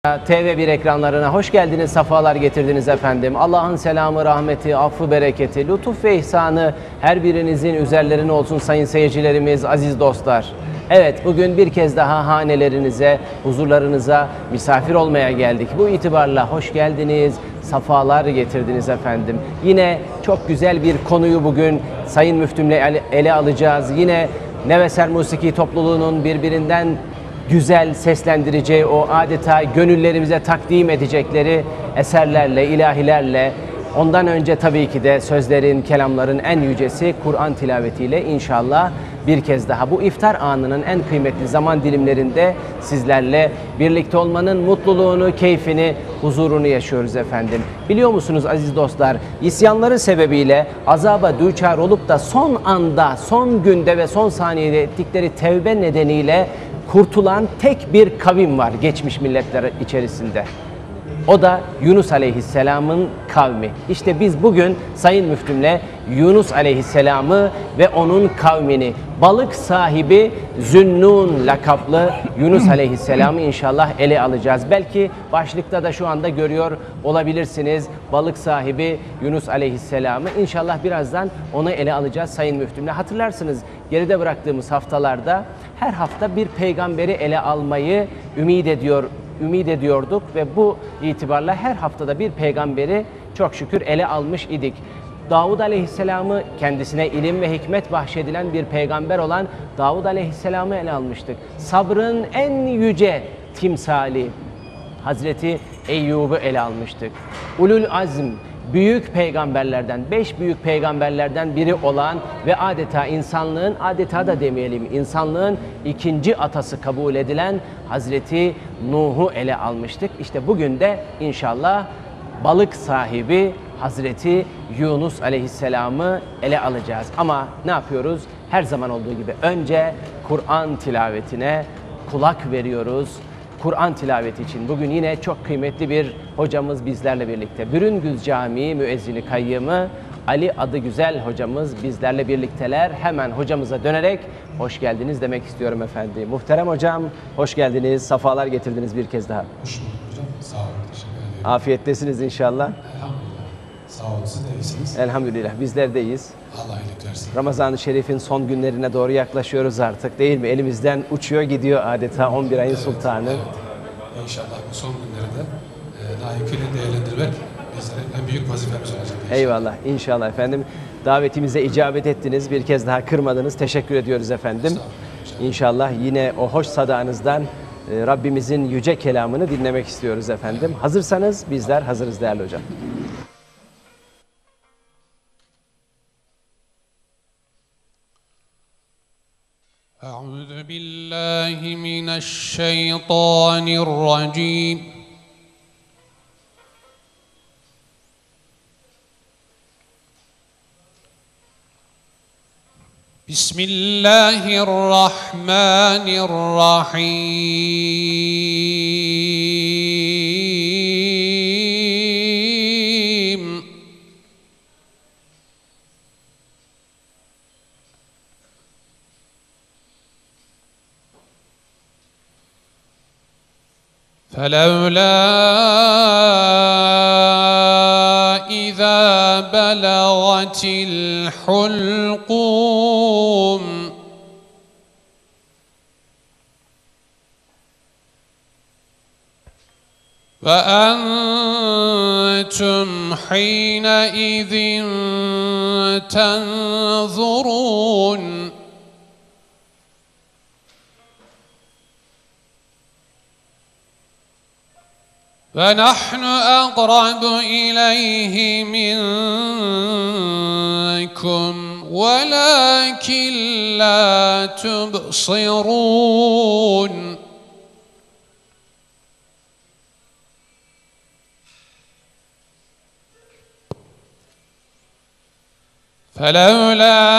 TV1 ekranlarına hoş geldiniz, safalar getirdiniz efendim. Allah'ın selamı, rahmeti, affı, bereketi, lütuf ve ihsanı her birinizin üzerlerine olsun sayın seyircilerimiz, aziz dostlar. Evet, bugün bir kez daha hanelerinize, huzurlarınıza misafir olmaya geldik. Bu itibarla hoş geldiniz, safalar getirdiniz efendim. Yine çok güzel bir konuyu bugün Sayın Müftümle ele alacağız. Yine Neveser Musiki topluluğunun birbirinden güzel seslendireceği, o adeta gönüllerimize takdim edecekleri eserlerle, ilahilerle, ondan önce tabii ki de sözlerin, kelamların en yücesi Kur'an tilavetiyle inşallah bir kez daha bu iftar anının en kıymetli zaman dilimlerinde sizlerle birlikte olmanın mutluluğunu, keyfini, huzurunu yaşıyoruz efendim. Biliyor musunuz aziz dostlar, isyanları sebebiyle azaba düçar olup da son anda, son günde ve son saniyede ettikleri tevbe nedeniyle kurtulan tek bir kavim var geçmiş milletler içerisinde. O da Yunus Aleyhisselam'ın kavmi. İşte biz bugün Sayın Müftümle Yunus Aleyhisselam'ı ve onun kavmini, balık sahibi Zünnun lakaplı Yunus Aleyhisselam'ı inşallah ele alacağız. Belki başlıkta da şu anda görüyor olabilirsiniz. Balık sahibi Yunus Aleyhisselam'ı. İnşallah birazdan onu ele alacağız Sayın Müftümle. Hatırlarsınız geride bıraktığımız haftalarda her hafta bir peygamberi ele almayı ümit ediyorduk ve bu itibarla her haftada bir peygamberi çok şükür ele almış idik. Davud Aleyhisselam'ı, kendisine ilim ve hikmet bahşedilen bir peygamber olan Davud Aleyhisselam'ı ele almıştık. Sabrın en yüce timsali Hazreti Eyyub'u ele almıştık. Ulul azm, büyük peygamberlerden, 5 büyük peygamberlerden biri olan ve adeta insanlığın, adeta da demeyelim, insanlığın ikinci atası kabul edilen Hazreti Nuh'u ele almıştık. İşte bugün de inşallah balık sahibi Hazreti Yunus Aleyhisselam'ı ele alacağız. Ama ne yapıyoruz? Her zaman olduğu gibi önce Kur'an tilavetine kulak veriyoruz. Kur'an tilaveti için bugün yine çok kıymetli bir hocamız bizlerle birlikte. Bürüngüz Camii müezzini kayyımı Ali Adıgüzel hocamız bizlerle birlikteler. Hemen hocamıza dönerek hoş geldiniz demek istiyorum efendim. Muhterem hocam, hoş geldiniz, safalar getirdiniz bir kez daha. Hoş bulduk hocam, sağ olun, teşekkür ederim. Afiyettesiniz inşallah. Elhamdülillah, sağ olun, siz de iyisiniz. Elhamdülillah, bizler de iyiyiz. Allah iyilik versin. Ramazan-ı Şerif'in son günlerine doğru yaklaşıyoruz artık değil mi? Elimizden uçuyor gidiyor adeta 11 ayın sultanı. Evet. İnşallah bu son günleri de layıkıyla değerlendirmek bizlerin en büyük vazifemiz olacak. İnşallah. Eyvallah, inşallah efendim. Davetimize icabet ettiniz, bir kez daha kırmadınız. Teşekkür ediyoruz efendim. İnşallah yine o hoş sadağınızdan Rabbimizin yüce kelamını dinlemek istiyoruz efendim. Hazırsanız bizler hazırız değerli hocam. أعوذ بالله من الشيطان الرجيم بسم الله الرحمن الرحيم فلولا إذا بلغت الحلقوم وأنتم حينئذ تنظرون فنحن أقرب إليه منكم ولكن لا تبصرون فلولا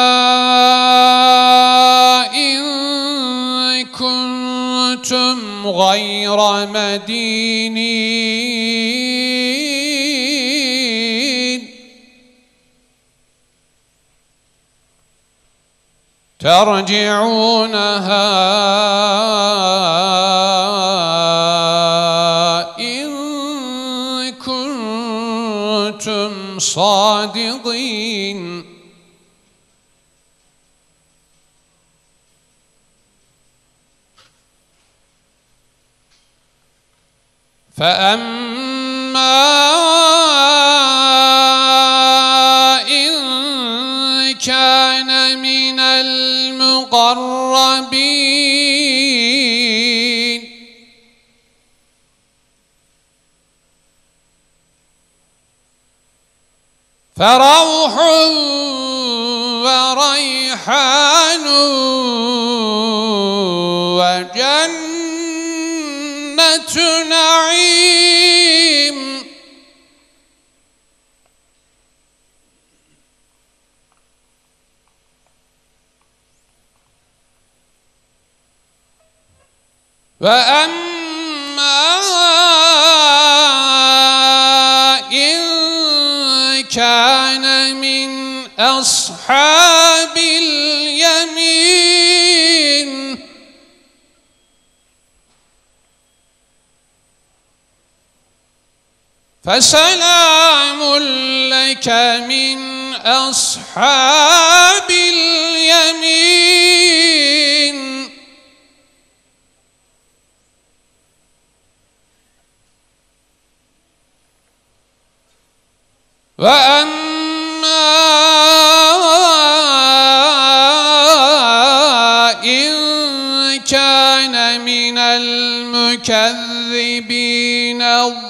إن كنتم غير مدينين ترجعونها صادقين فأما إن كان من المقربين فروح وريحان وجنة نعيم وأما إن كان من أصحاب اليمين فسلام لك من أصحاب اليمين وأما إن كان من المكذبين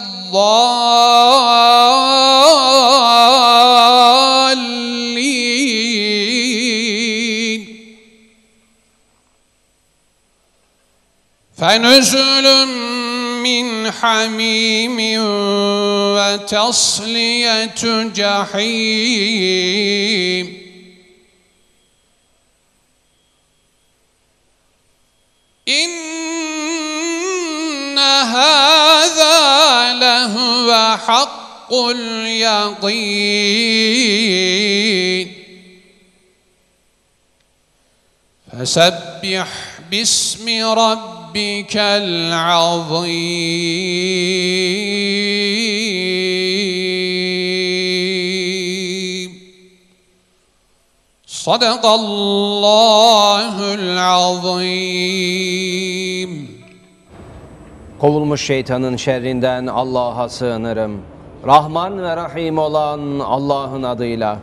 الضالين فنزل من حميم وتصلية جحيم إن هذا لهو حق اليقين فسبح باسم ربك العظيم صدق الله العظيم. Kovulmuş şeytanın şerrinden Allah'a sığınırım. Rahman ve Rahim olan Allah'ın adıyla.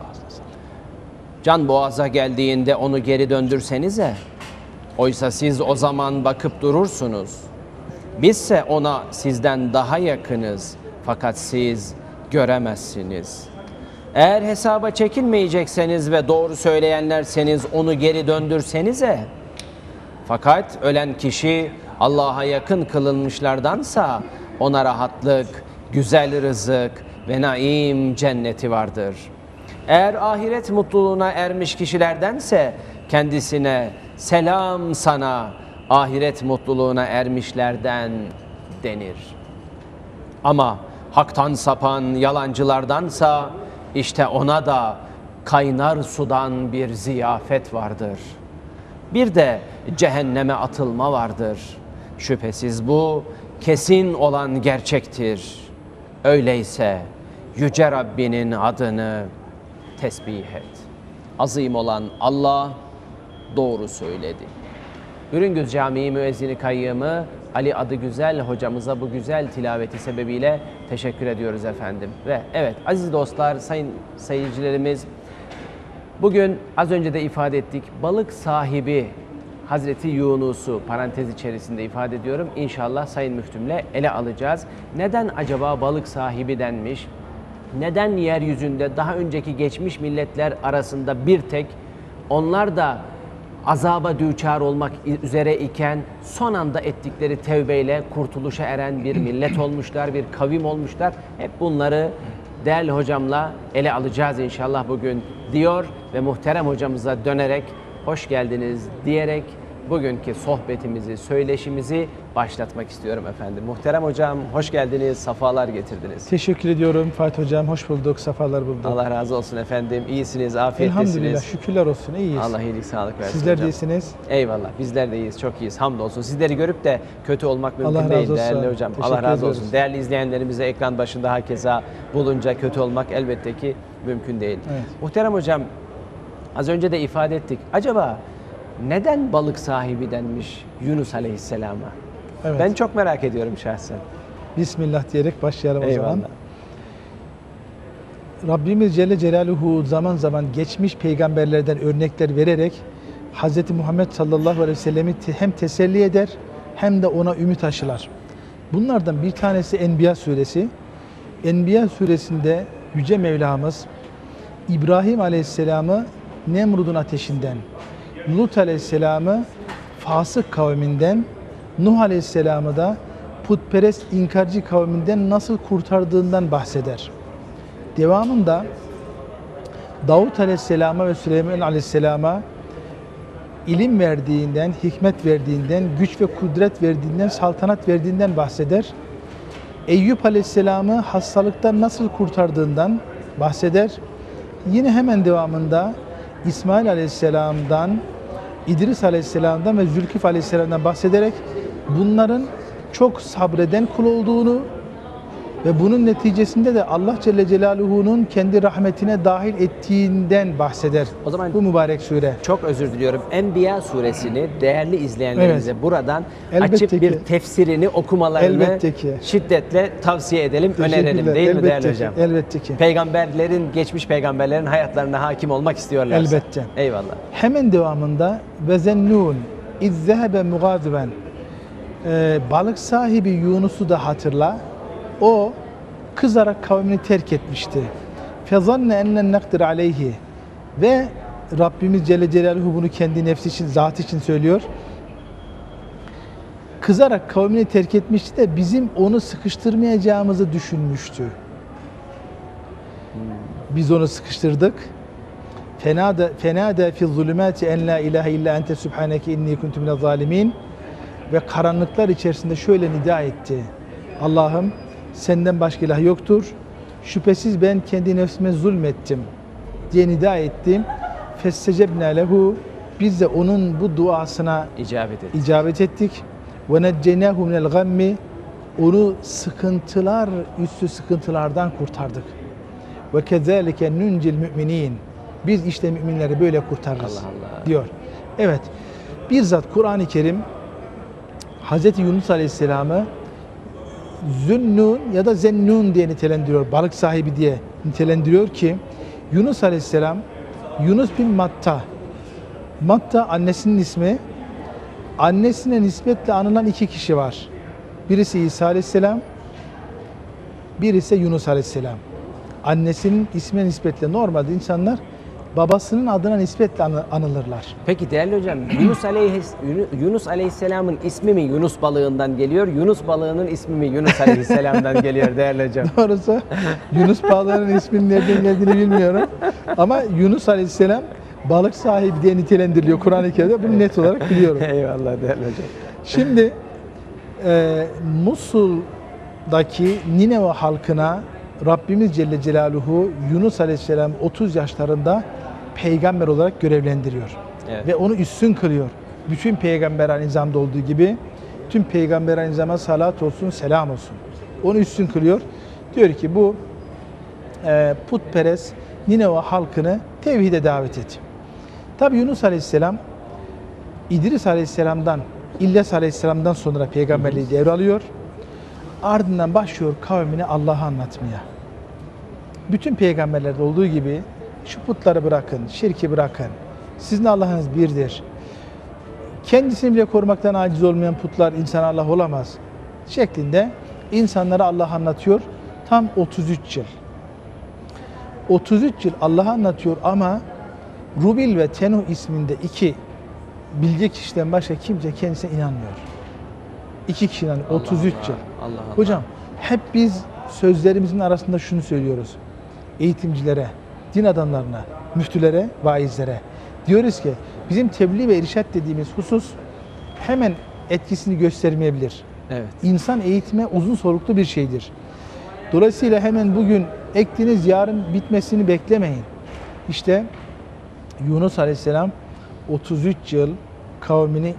Can boğaza geldiğinde onu geri döndürsenize. Oysa siz o zaman bakıp durursunuz. Bizse ona sizden daha yakınız. Fakat siz göremezsiniz. Eğer hesaba çekilmeyecekseniz ve doğru söyleyenlerseniz onu geri döndürsenize. Fakat ölen kişi Allah'a yakın kılınmışlardansa ona rahatlık, güzel rızık ve naim cenneti vardır. Eğer ahiret mutluluğuna ermiş kişilerdense kendisine selam sana, ahiret mutluluğuna ermişlerden denir. Ama haktan sapan yalancılardansa işte ona da kaynar sudan bir ziyafet vardır. Bir de cehenneme atılma vardır. Şüphesiz bu kesin olan gerçektir. Öyleyse Yüce Rabbinin adını tesbih et. Azim olan Allah doğru söyledi. Ürüngöz Camii Müezzini Kayyımı Ali Adıgüzel hocamıza bu güzel tilaveti sebebiyle teşekkür ediyoruz efendim. Ve evet aziz dostlar, sayın seyircilerimiz, bugün az önce de ifade ettik, balık sahibi Hazreti Yunus'u parantez içerisinde ifade ediyorum. İnşallah Sayın Müftümle ele alacağız. Neden acaba balık sahibi denmiş? Neden yeryüzünde daha önceki geçmiş milletler arasında bir tek onlar da azaba düçar olmak üzere iken son anda ettikleri tevbeyle kurtuluşa eren bir millet olmuşlar, bir kavim olmuşlar. Hep bunları değerli hocamla ele alacağız inşallah bugün diyor ve muhterem hocamıza dönerek hoş geldiniz diyerek bugünkü sohbetimizi, söyleşimizi başlatmak istiyorum efendim. Muhterem hocam, hoş geldiniz, safalar getirdiniz. Teşekkür ediyorum Fatih Hocam. Hoş bulduk, sefalar bulduk. Allah razı olsun efendim. İyisiniz, afiyettesiniz. Elhamdülillah, şükürler olsun. İyiyiz. Allah iyilik, sağlık versin Sizler hocam. de iyisiniz. Eyvallah. Bizler de iyiyiz. Çok iyiyiz. Hamdolsun. Sizleri görüp de kötü olmak mümkün Allah değil razı olsun. değerli hocam. Teşekkür Allah razı ediyoruz. olsun. Değerli izleyenlerimize ekran başında hakeza bulunca kötü olmak elbette ki mümkün değil. Evet. Muhterem hocam, az önce de ifade ettik. Acaba neden balık sahibi denmiş Yunus Aleyhisselam'a? Evet. Ben çok merak ediyorum şahsen. Bismillah diyerek başlayalım o zaman. Eyvallah. Rabbimiz Celle Celaluhu zaman zaman geçmiş peygamberlerden örnekler vererek Hz. Muhammed sallallahu aleyhi ve sellemi hem teselli eder hem de ona ümit aşılar. Bunlardan bir tanesi Enbiya suresi. Enbiya suresinde Yüce Mevlamız İbrahim aleyhisselamı Nemrud'un ateşinden, Lut aleyhisselamı fasık kavminden, Nuh aleyhisselamı da putperest inkarcı kavminden nasıl kurtardığından bahseder. Devamında Davut aleyhisselama ve Süleyman aleyhisselama ilim verdiğinden, hikmet verdiğinden, güç ve kudret verdiğinden, saltanat verdiğinden bahseder. Eyüp aleyhisselamı hastalıktan nasıl kurtardığından bahseder. Yine hemen devamında İsmail aleyhisselamdan, İdris aleyhisselamdan ve Zülkif aleyhisselamdan bahsederek bunların çok sabreden kul olduğunu ve bunun neticesinde de Allah Celle Celaluhu'nun kendi rahmetine dahil ettiğinden bahseder. O zaman bu mübarek sure. çok özür diliyorum. Enbiya suresini değerli izleyenlerimize buradan Elbette açıp ki. bir tefsirini okumalarını Elbette ki. şiddetle tavsiye edelim, önerelim Teşekkürler. değil mi Elbette değerli ki, hocam? elbette ki. Peygamberlerin, geçmiş peygamberlerin hayatlarına hakim olmak istiyorlarsa. Elbette. Eyvallah. Hemen devamında ve zennun iz zehebe mugadiben, balık sahibi Yunus'u da hatırla. O kızarak kavmini terk etmişti. Fezanne ennen nakdir aleyhi, ve Rabbimiz Celle Celaluhu bunu kendi nefsi için, zatı için söylüyor. Kızarak kavmini terk etmişti de bizim onu sıkıştırmayacağımızı düşünmüştü. Biz onu sıkıştırdık. Fenâde fi zulümâti en la ilahe illa ente subhaneke inni kuntu minez zalimin, ve karanlıklar içerisinde şöyle nida etti. Allah'ım, senden başka ilah yoktur. Şüphesiz ben kendi nefsime zulmettim diye nida ettim. Festecebnâ lehu, biz de onun bu duasına icabet ettik. Ve necceynâhu minel gammi, onu sıkıntılar üstü sıkıntılardan kurtardık. Ve kezâlike nuncil müminin, biz işte müminleri böyle kurtarırız diyor. Evet, bizzat Kur'an-ı Kerim Hz. Yunus Aleyhisselam'ı Zünnun ya da Zennun diye nitelendiriyor. Balık sahibi diye nitelendiriyor ki Yunus Aleyhisselam, Yunus bin Matta. Matta annesinin ismi. Annesine nispetle anılan iki kişi var. Birisi İsa Aleyhisselam, birisi Yunus Aleyhisselam. Annesinin ismine nispetle normalde insanlar babasının adına nispetle anılırlar. Peki değerli hocam, Yunus Aleyhisselam'ın ismi mi Yunus balığından geliyor? Yunus balığının ismi mi Yunus Aleyhisselam'dan geliyor değerli hocam? Doğrusu Yunus balığının isminin nereden geldiğini bilmiyorum. Ama Yunus Aleyhisselam balık sahibi diye nitelendiriliyor Kur'an-ı Kerim'de. Bunu net olarak biliyorum. Eyvallah değerli hocam. Şimdi Musul'daki Nineve halkına Rabbimiz Celle Celaluhu Yunus Aleyhisselam 30 yaşlarında peygamber olarak görevlendiriyor. Evet. Ve onu üstün kılıyor. Bütün peygamber nizamda olduğu gibi tüm peygamber nizama salat olsun, selam olsun. Onu üstün kılıyor. Diyor ki bu putperest Nineve halkını tevhide davet et. Tabi Yunus Aleyhisselam İdris Aleyhisselam'dan, İlyas Aleyhisselam'dan sonra peygamberliği devralıyor. Ardından başlıyor kavmine Allah'ı anlatmaya. Bütün peygamberlerde olduğu gibi şu putları bırakın, şirki bırakın. Sizin Allah'ınız birdir. Kendisini bile korumaktan aciz olmayan putlar insan Allah olamaz şeklinde insanlara Allah anlatıyor. Tam 33 yıl. 33 yıl Allah anlatıyor ama Rubil ve Tenuh isminde iki bilge kişiden başka kimse kendisine inanmıyor. İki kişiden 33 yıl. Allah. Hocam hep biz sözlerimizin arasında şunu söylüyoruz. Eğitimcilere, din adamlarına, müftülere, vaizlere. Diyoruz ki bizim tebliğ ve irşad dediğimiz husus hemen etkisini göstermeyebilir. Evet. İnsan eğitimi uzun soluklu bir şeydir. Dolayısıyla hemen bugün ektiniz, yarın bitmesini beklemeyin. İşte Yunus Aleyhisselam 33 yıl kavmini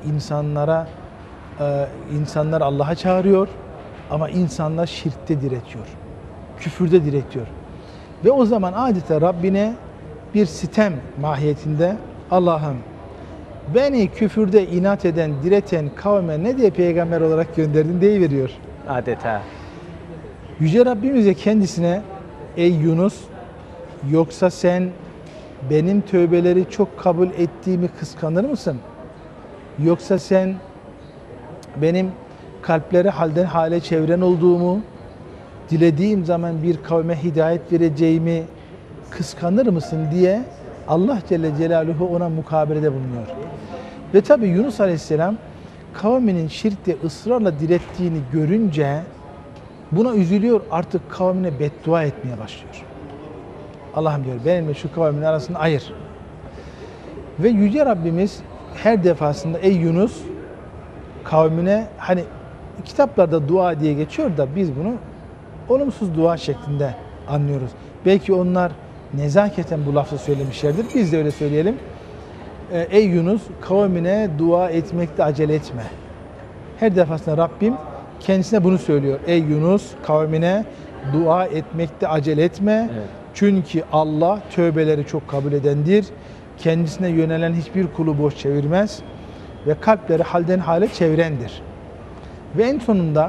insanlar Allah'a çağırıyor ama insanlar şirkte diretiyor. Küfürde diretiyor. Ve o zaman adeta Rabbine bir sitem mahiyetinde, Allah'ım beni küfürde inat eden, direten kavme ne diye peygamber olarak gönderdin deyiveriyor. Adeta. Yüce Rabbimize kendisine, ey Yunus, yoksa sen benim tövbeleri çok kabul ettiğimi kıskanır mısın? Yoksa sen benim kalpleri halden hale çeviren olduğumu, dilediğim zaman bir kavme hidayet vereceğimi kıskanır mısın diye Allah Celle Celaluhu ona mukabelede bulunuyor. Ve tabi Yunus Aleyhisselam kavminin şirkte ısrarla direttiğini görünce buna üzülüyor, artık kavmine beddua etmeye başlıyor. Allah'ım diyor, benimle şu kavmin arasını ayır. Ve Yüce Rabbimiz her defasında ey Yunus kavmine, hani kitaplarda dua diye geçiyor da biz bunu olumsuz dua şeklinde anlıyoruz. Belki onlar nezaketen bu lafı söylemişlerdir. Biz de öyle söyleyelim. Ey Yunus kavmine dua etmekte acele etme. Her defasında Rabbim kendisine bunu söylüyor. Ey Yunus kavmine dua etmekte acele etme. Evet. Çünkü Allah tövbeleri çok kabul edendir. Kendisine yönelen hiçbir kulu boş çevirmez. Ve kalpleri halden hale çevirendir. Ve en sonunda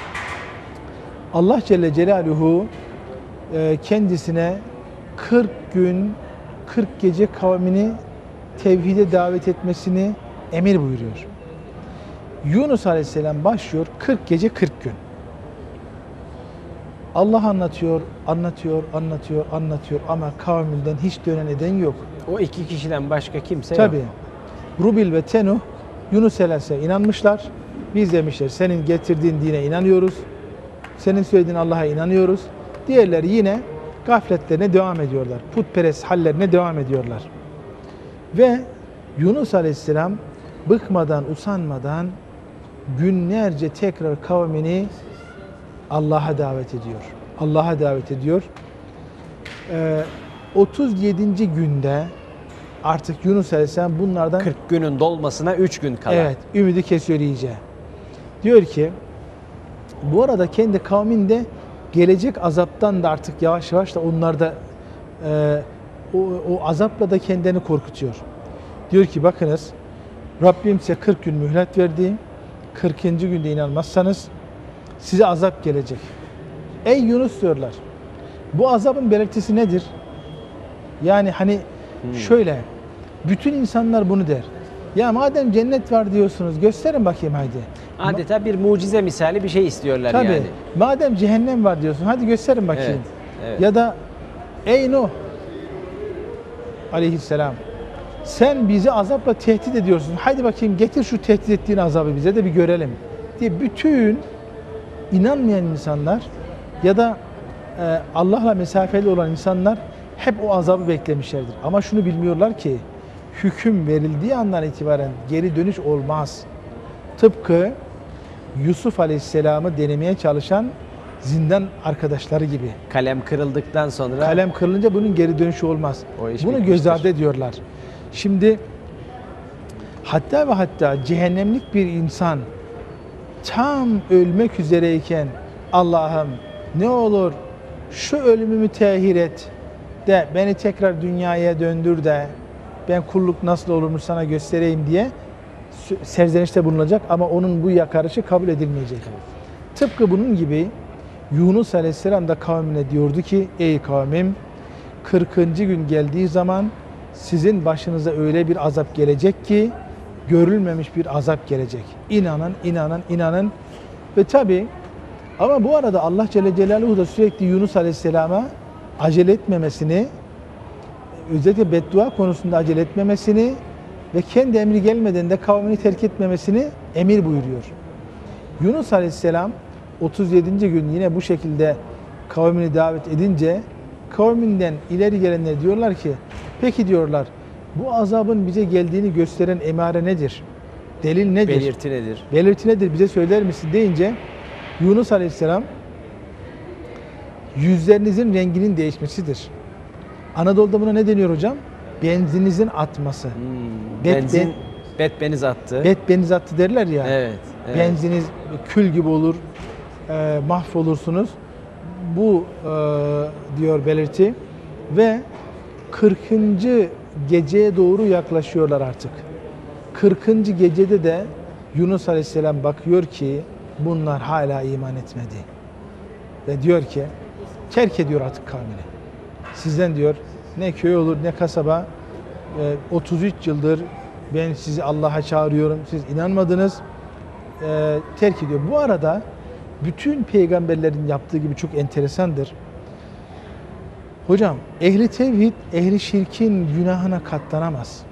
Allah Celle Celaluhu kendisine 40 gün 40 gece kavmini tevhide davet etmesini emir buyuruyor. Yunus Aleyhisselam başlıyor 40 gece 40 gün. Allah anlatıyor ama kavminden hiç dönen eden yok. O iki kişiden başka kimse Tabii. yok. Rubil ve Tenuh Yunus Aleyhisselam'a inanmışlar. Biz demişler senin getirdiğin dine inanıyoruz. Senin söylediğin Allah'a inanıyoruz. Diğerleri yine gafletlerine devam ediyorlar. Putperest hallerine devam ediyorlar. Ve Yunus Aleyhisselam bıkmadan, usanmadan günlerce tekrar kavmini Allah'a davet ediyor. Allah'a davet ediyor. 37. günde artık Yunus Aleyhisselam bunlardan 40 günün dolmasına 3 gün kala. evet, ümidi kesiyor iyice. Diyor ki bu arada kendi kavminde gelecek azaptan da artık yavaş yavaş da onlar da o azapla da kendini korkutuyor. Diyor ki bakınız Rabbim size 40 gün mühlet verdi. 40. günde inanmazsanız size azap gelecek. Ey Yunus diyorlar. Bu azabın belirtisi nedir? Yani hani şöyle bütün insanlar bunu der. Ya madem cennet var diyorsunuz gösterin bakayım haydi. Adeta bir mucize misali bir şey istiyorlar Tabii. yani. Madem cehennem var diyorsun hadi gösterin bakayım. Evet, evet. Ya da ey Nuh aleyhisselam sen bizi azapla tehdit ediyorsun. Haydi bakayım getir şu tehdit ettiğin azabı bize de bir görelim diye bütün inanmayan insanlar ya da Allah'la mesafeli olan insanlar hep o azabı beklemişlerdir. Ama şunu bilmiyorlar ki hüküm verildiği andan itibaren geri dönüş olmaz. Tıpkı Yusuf Aleyhisselam'ı denemeye çalışan zindan arkadaşları gibi. Kalem kırıldıktan sonra Kalem kırılınca bunun geri dönüşü olmaz. O iş Bunu bitmiştir. göz ardı ediyorlar. Şimdi hatta ve hatta cehennemlik bir insan tam ölmek üzereyken Allah'ım ne olur şu ölümümü tehir et de beni tekrar dünyaya döndür de ben kulluk nasıl olurmuş sana göstereyim diye serzenişte bulunacak ama onun bu yakarışı kabul edilmeyecek. Tıpkı bunun gibi Yunus Aleyhisselam da kavmine diyordu ki ey kavmim 40. gün geldiği zaman sizin başınıza öyle bir azap gelecek ki görülmemiş bir azap gelecek. İnanın, inanın, inanın. Ve tabi ama bu arada Allah Celle Celaluhu da sürekli Yunus Aleyhisselam'a acele etmemesini, özellikle beddua konusunda acele etmemesini ve kendi emri gelmeden de kavmini terk etmemesini emir buyuruyor. Yunus Aleyhisselam 37. gün yine bu şekilde kavmini davet edince kavminden ileri gelenler diyorlar ki peki diyorlar bu azabın bize geldiğini gösteren emare nedir? Delil nedir? Belirti nedir? Belirti nedir? Bize söyler misin deyince Yunus Aleyhisselam yüzlerinizin renginin değişmesidir. Anadolu'da buna ne deniyor hocam? Benzinizin atması. Benzin, beniz attı. Beniz attı derler ya. Evet. Benziniz kül gibi olur, mahvolursunuz. Bu diyor belirti. Ve 40. geceye doğru yaklaşıyorlar artık. 40. gecede de Yunus Aleyhisselam bakıyor ki bunlar hala iman etmedi. Ve diyor ki terk ediyor artık kavmini. Sizden diyor ne köy olur ne kasaba 33 yıldır ben sizi Allah'a çağırıyorum. Siz inanmadınız. Terk ediyor. Bu arada bütün peygamberlerin yaptığı gibi çok enteresandır. Hocam ehli tevhid ehli şirkin günahına katlanamaz.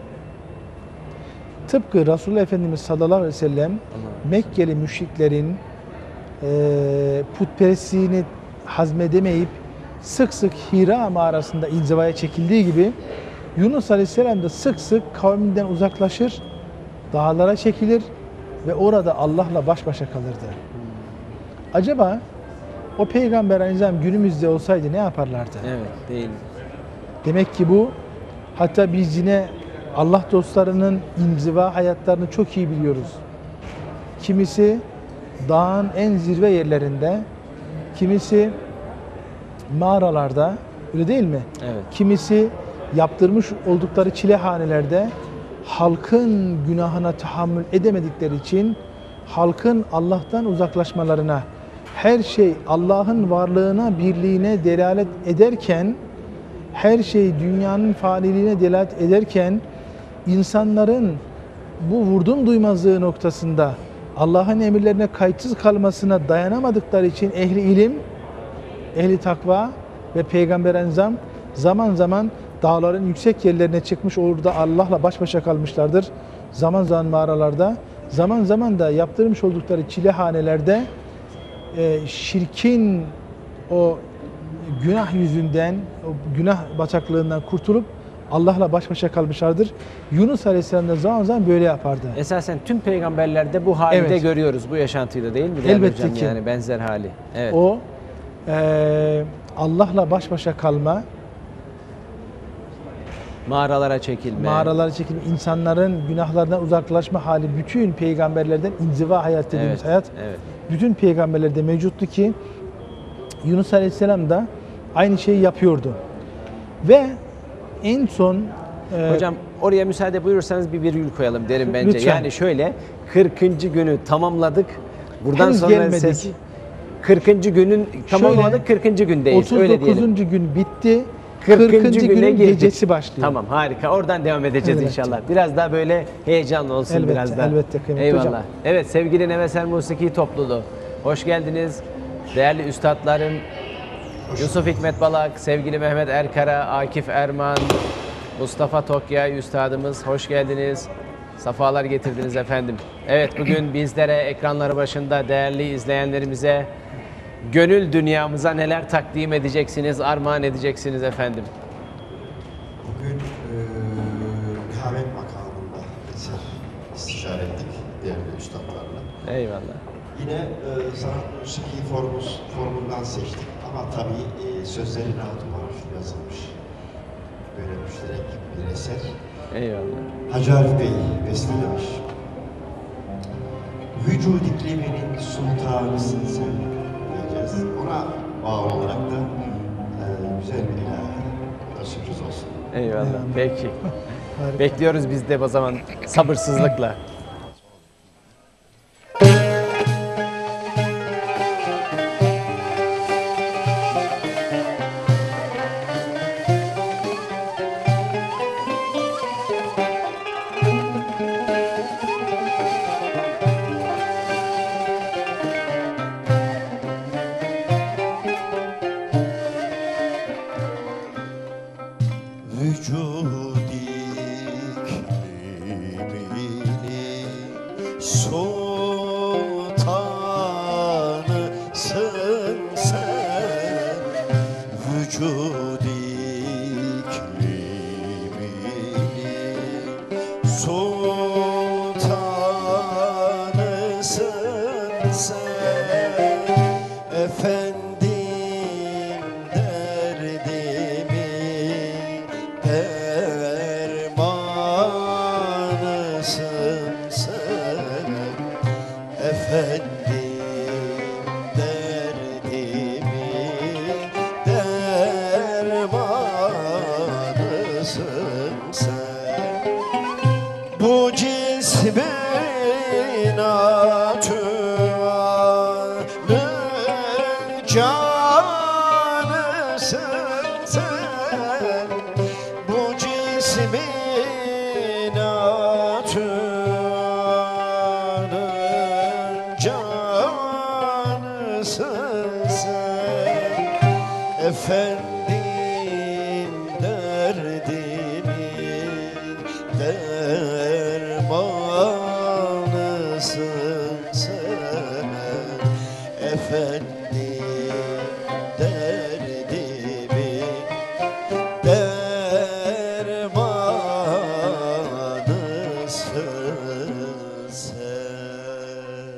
Tıpkı Resulullah Efendimiz sallallahu aleyhi ve sellem Mekkeli müşriklerin putperestliğini hazmedemeyip sık sık Hira mağarasında inzivaya çekildiği gibi Yunus Aleyhisselam da sık sık kavminden uzaklaşır, dağlara çekilir ve orada Allah'la baş başa kalırdı. Acaba o peygamber aynı günümüzde olsaydı ne yaparlardı? Evet, değil. Demek ki bu, hatta biz yine Allah dostlarının inziva hayatlarını çok iyi biliyoruz. Kimisi dağın en zirve yerlerinde, kimisi mağaralarda, öyle değil mi? Evet. Kimisi yaptırmış oldukları çilehanelerde halkın günahına tahammül edemedikleri için halkın Allah'tan uzaklaşmalarına, her şey Allah'ın varlığına, birliğine delalet ederken, her şey dünyanın faniliğine delalet ederken, insanların bu vurdum duymazlığı noktasında Allah'ın emirlerine kayıtsız kalmasına dayanamadıkları için ehli ilim, ehli takva ve peygamber enzam zaman zaman dağların yüksek yerlerine çıkmış, orada Allah'la baş başa kalmışlardır. Zaman zaman mağaralarda, zaman zaman da yaptırmış oldukları çilehanelerde şirkin o günah yüzünden, o günah bataklığından kurtulup Allah'la baş başa kalmışlardır. Yunus Aleyhisselam da zaman zaman böyle yapardı. Esasen tüm peygamberlerde bu halde Evet. görüyoruz, bu yaşantıyı değil mi? Değerli Elbette hocam? ki. Yani benzer hali. Evet. O Allah'la baş başa kalma, Mağaralara çekilme. mağaralara çekilme, insanların günahlardan uzaklaşma hali bütün peygamberlerden inziva hayat dediğimiz Evet, hayat evet. bütün peygamberlerde mevcuttu ki Yunus Aleyhisselam da aynı şeyi yapıyordu. Ve en son Hocam oraya müsaade buyurursanız bir virgül koyalım derim bence. Lütfen. Yani şöyle 40. günü tamamladık. Buradan Henüz sonra gelmedik. ses 40. günün tamamladık, 40. gündeyiz. Öyle 39. diyelim. gün bitti. 40. 40. güne günün girdik. gecesi başlıyor. Tamam, harika. Oradan devam edeceğiz Elbette. inşallah. Biraz daha böyle heyecanlı olsun Elbette, biraz daha. elbette kıymetli Eyvallah. hocam. Evet, sevgili Neveser Musiki topluluğu. Hoş geldiniz. Değerli üstadlarım Yusuf Hikmet Balak, sevgili Mehmet Erkara, Akif Erman, Mustafa Tokyay üstadımız, hoş geldiniz. Safalar getirdiniz efendim. Evet, bugün bizlere, ekranları başında değerli izleyenlerimize, gönül dünyamıza neler takdim edeceksiniz, armağan edeceksiniz efendim? Bugün Nihamet makamında eser istişare ettik değerli üstadlarla. Eyvallah. Yine sanat musiki formundan seçtik ama tabii sözleri rahat olarak yazılmış. Böyle müşterek bir eser. Eyvallah. Hacı Arif Bey bestelemiş. Vücud ikliminin sultanısın sen diyeceğiz. Ona bağlı olarak da güzel bir ilahi. O da sürpriz olsun. Eyvallah. Peki. Harika. Bekliyoruz biz de o zaman sabırsızlıkla. Vücud iklimini sultanısın sen. Vücud iklimini sultanısın canısın sen, bu cismin atının canısın sen. Efendim derdimin dermanısın sen. Efendim derdimin dermanısın sen.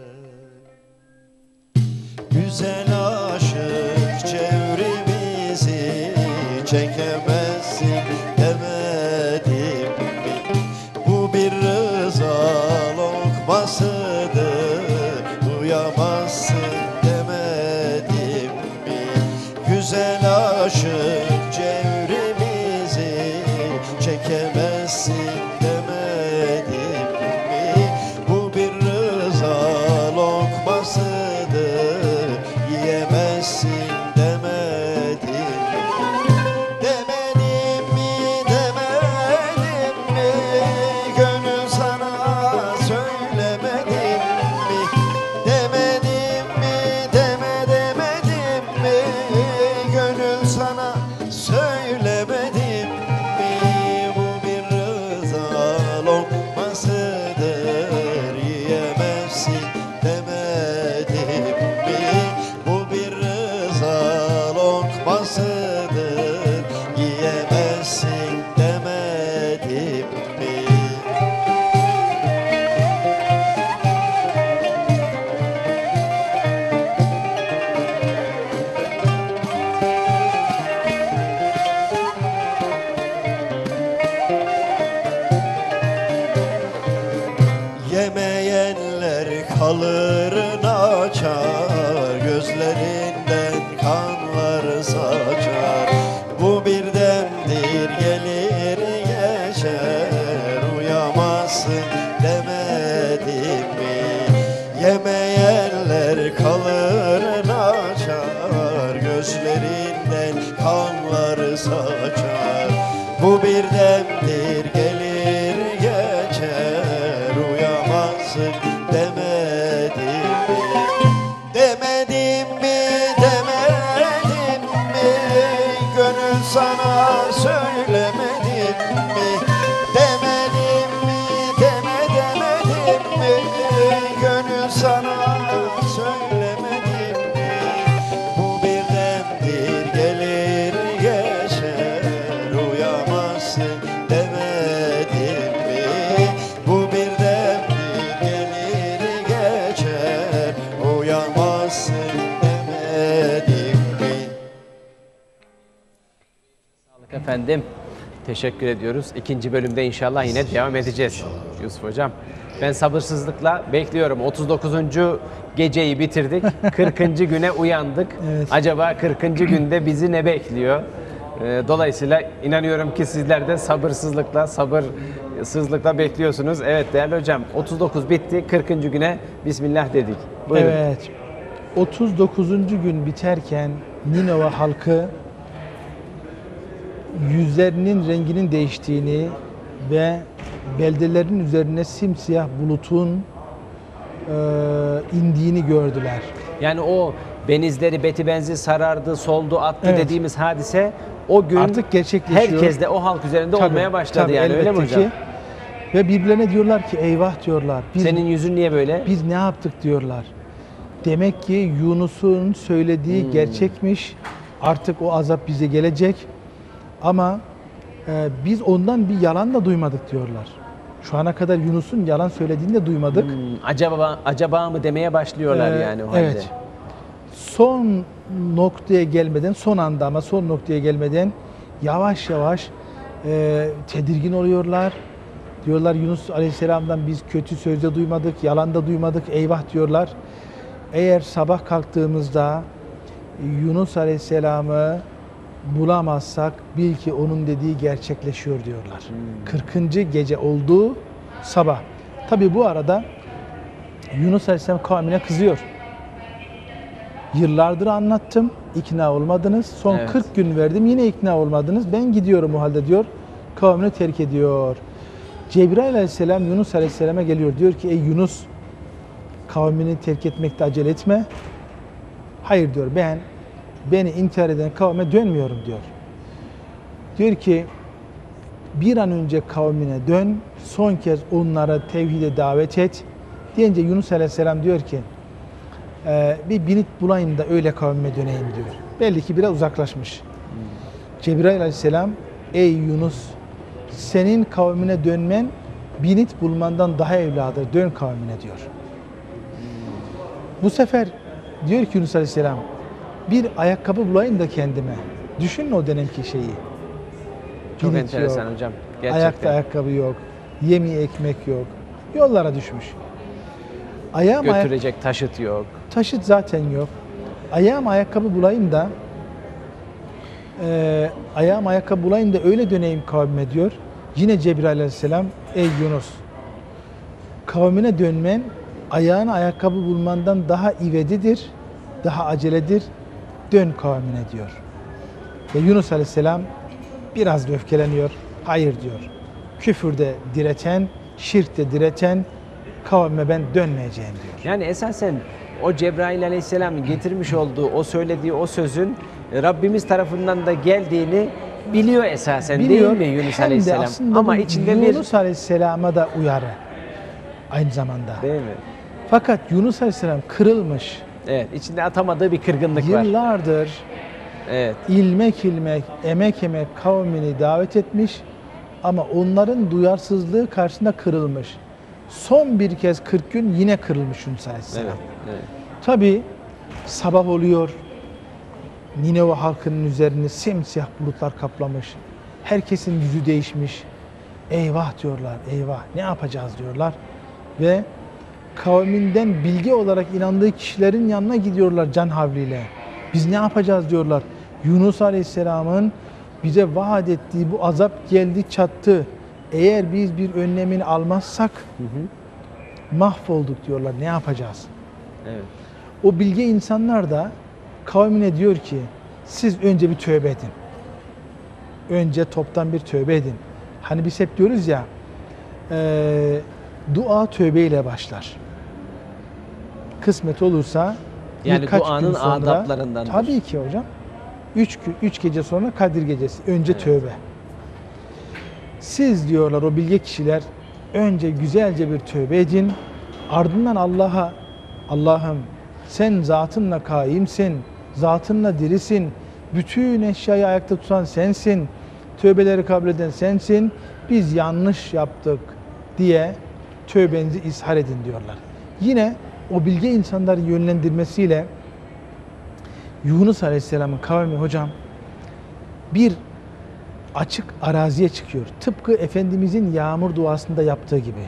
Güzel aşık çevremizi çekemezsin demedim mi? Bu bir rıza lokmasıdır, duyamazsın demedim mi? Güzel aşık çevremizi çekemezsin demedim mi? Bu bir rıza lokmasıdır, yiyemezsin demedim mi? Demedim mi, demedim mi? Gönül sana söylemedim mi? Demedim mi, demedim mi? Gönül sana söylemedim mi? Bu bir rıza lokmasıdır, yiyemezsin demedim mi? Bu bir rıza lokmasıdır, yiyemezsin demedim mi? Yemeyenler kalır naçar, gözlerinden kanlar saçar. Bu bir demdir gelir geçer, uyamazsın demedim mi? Yemeyenler kalır naçar, gözlerinden kanlar saçar. Bu bir demdir gelir geçer, uyamazsın demedim mi? Demedim mi, demedim mi? Gönül sana söylemedim mi? Demedim mi, demedim mi? Gönül sana söylemedim mi? Bu bir demdir gelir geçer, uyamazsın demedim mi? Bu bir demdir gelir geçer, uyamazsın demedim mi? Sağlık efendim. Teşekkür ediyoruz. İkinci bölümde inşallah yine devam edeceğiz. Yusuf Hocam. Ben sabırsızlıkla bekliyorum. 39. geceyi bitirdik. 40. güne uyandık. Evet. Acaba 40. günde bizi ne bekliyor? Dolayısıyla inanıyorum ki sizler de sabırsızlıkla bekliyorsunuz. Evet değerli hocam, 39 bitti. 40. güne Bismillah dedik. Buyurun. Evet. 39. gün biterken Ninove halkı yüzlerinin renginin değiştiğini ve beldelerin üzerine simsiyah bulutun indiğini gördüler. Yani o benizleri beti benzi sarardı, soldu, attı Evet. dediğimiz hadise o gün Artık gerçekleşiyor. herkes de o halk üzerinde Tabii, olmaya başladı tabii, yani öyle mi elbette hocam? ki. Ve birbirlerine diyorlar ki eyvah diyorlar. Senin yüzün niye böyle? Biz ne yaptık diyorlar. Demek ki Yunus'un söylediği gerçekmiş. Artık o azap bize gelecek. Ama biz ondan bir yalan da duymadık diyorlar. Şu ana kadar Yunus'un yalan söylediğini de duymadık. Acaba mı demeye başlıyorlar yani o halde. Evet. Son noktaya gelmeden, son anda ama son noktaya gelmeden yavaş yavaş tedirgin oluyorlar. Diyorlar Yunus Aleyhisselam'dan biz kötü sözde duymadık, yalan da duymadık, eyvah diyorlar. Eğer sabah kalktığımızda Yunus Aleyhisselam'ı bulamazsak bil ki onun dediği gerçekleşiyor diyorlar. 40. gece olduğu sabah. Tabi bu arada Yunus Aleyhisselam kavmine kızıyor. Yıllardır anlattım, ikna olmadınız. Son Evet. 40 gün verdim, yine ikna olmadınız. Ben gidiyorum o halde diyor. Kavmini terk ediyor. Cebrail aleyhisselam Yunus aleyhisselama geliyor. Diyor ki ey Yunus, kavmini terk etmekte acele etme. Hayır diyor, beni inkar eden kavme dönmüyorum diyor. Diyor ki bir an önce kavmine dön, son kez onlara tevhide davet et. Deyince Yunus aleyhisselam diyor ki bir binit bulayım da öyle kavmime döneyim diyor. Belli ki biraz uzaklaşmış. Cebrail aleyhisselam ey Yunus, senin kavmine dönmen binit bulmandan daha evladır, dön kavmine diyor. Bu sefer diyor ki Yunus aleyhisselam bir ayakkabı bulayım da kendime. Düşünün o dönemki şeyi. Çok Binit enteresan yok, hocam. Gerçekten. ayakta ayakkabı yok, yemeği ekmek yok. Yollara düşmüş. Götürecek taşıt yok. Taşıt zaten yok. Ayağım ayakkabı bulayım da öyle döneyim kavmime diyor. Yine Cebrail aleyhisselam ey Yunus, kavmine dönmen ayağına ayakkabı bulmandan daha ivedidir, daha aceledir. Dön kavmine diyor. Ve Yunus aleyhisselam biraz da öfkeleniyor. Hayır diyor. Küfürde direten, şirkte direten kavme ben dönmeyeceğim diyor. Yani esasen o Cebrail aleyhisselam getirmiş olduğu, o söylediği o sözün Rabbimiz tarafından da geldiğini biliyor esasen, Biliyor. değil mi Yunus Hem de aleyhisselam? aslında Ama bu içinde Yunus aleyhisselama da uyarı aynı zamanda. bir... Değil mi? Fakat Yunus aleyhisselam kırılmış. Evet, içinde atamadığı bir kırgınlık var. Yıllardır Evet. ilmek ilmek, emek emek kavmini davet etmiş ama onların duyarsızlığı karşısında kırılmış. Son bir kez 40 gün yine kırılmış Yunus aleyhisselam. Evet. Evet. Tabii sabah oluyor. Nineve halkının üzerini simsiyah bulutlar kaplamış. Herkesin yüzü değişmiş. Eyvah diyorlar, eyvah ne yapacağız diyorlar. Ve kavminden bilgi olarak inandığı kişilerin yanına gidiyorlar can havliyle. Biz ne yapacağız diyorlar. Yunus Aleyhisselam'ın bize vaat ettiği bu azap geldi çattı. Eğer biz bir önlemini almazsak mahvolduk diyorlar. Ne yapacağız? Evet. O bilge insanlar da kavmine diyor ki siz önce bir tövbe edin. Önce toptan bir tövbe edin. Hani biz hep diyoruz ya dua tövbeyle başlar. Kısmet olursa Yani birkaç duanın gün sonra, adaplarındandır. tabii ki hocam. 3 gece sonra Kadir Gecesi. Önce tövbe. Siz diyorlar o bilge kişiler önce güzelce bir tövbe edin. Ardından Allah'ım sen zatınla kaimsin, zatınla dirisin, bütün eşyayı ayakta tutan sensin, tövbeleri kabul eden sensin, biz yanlış yaptık diye tövbenizi ishar edin diyorlar. Yine o bilge insanların yönlendirmesiyle Yunus Aleyhisselam'ın kavmi hocam bir açık araziye çıkıyor. Tıpkı Efendimizin yağmur duasında yaptığı gibi.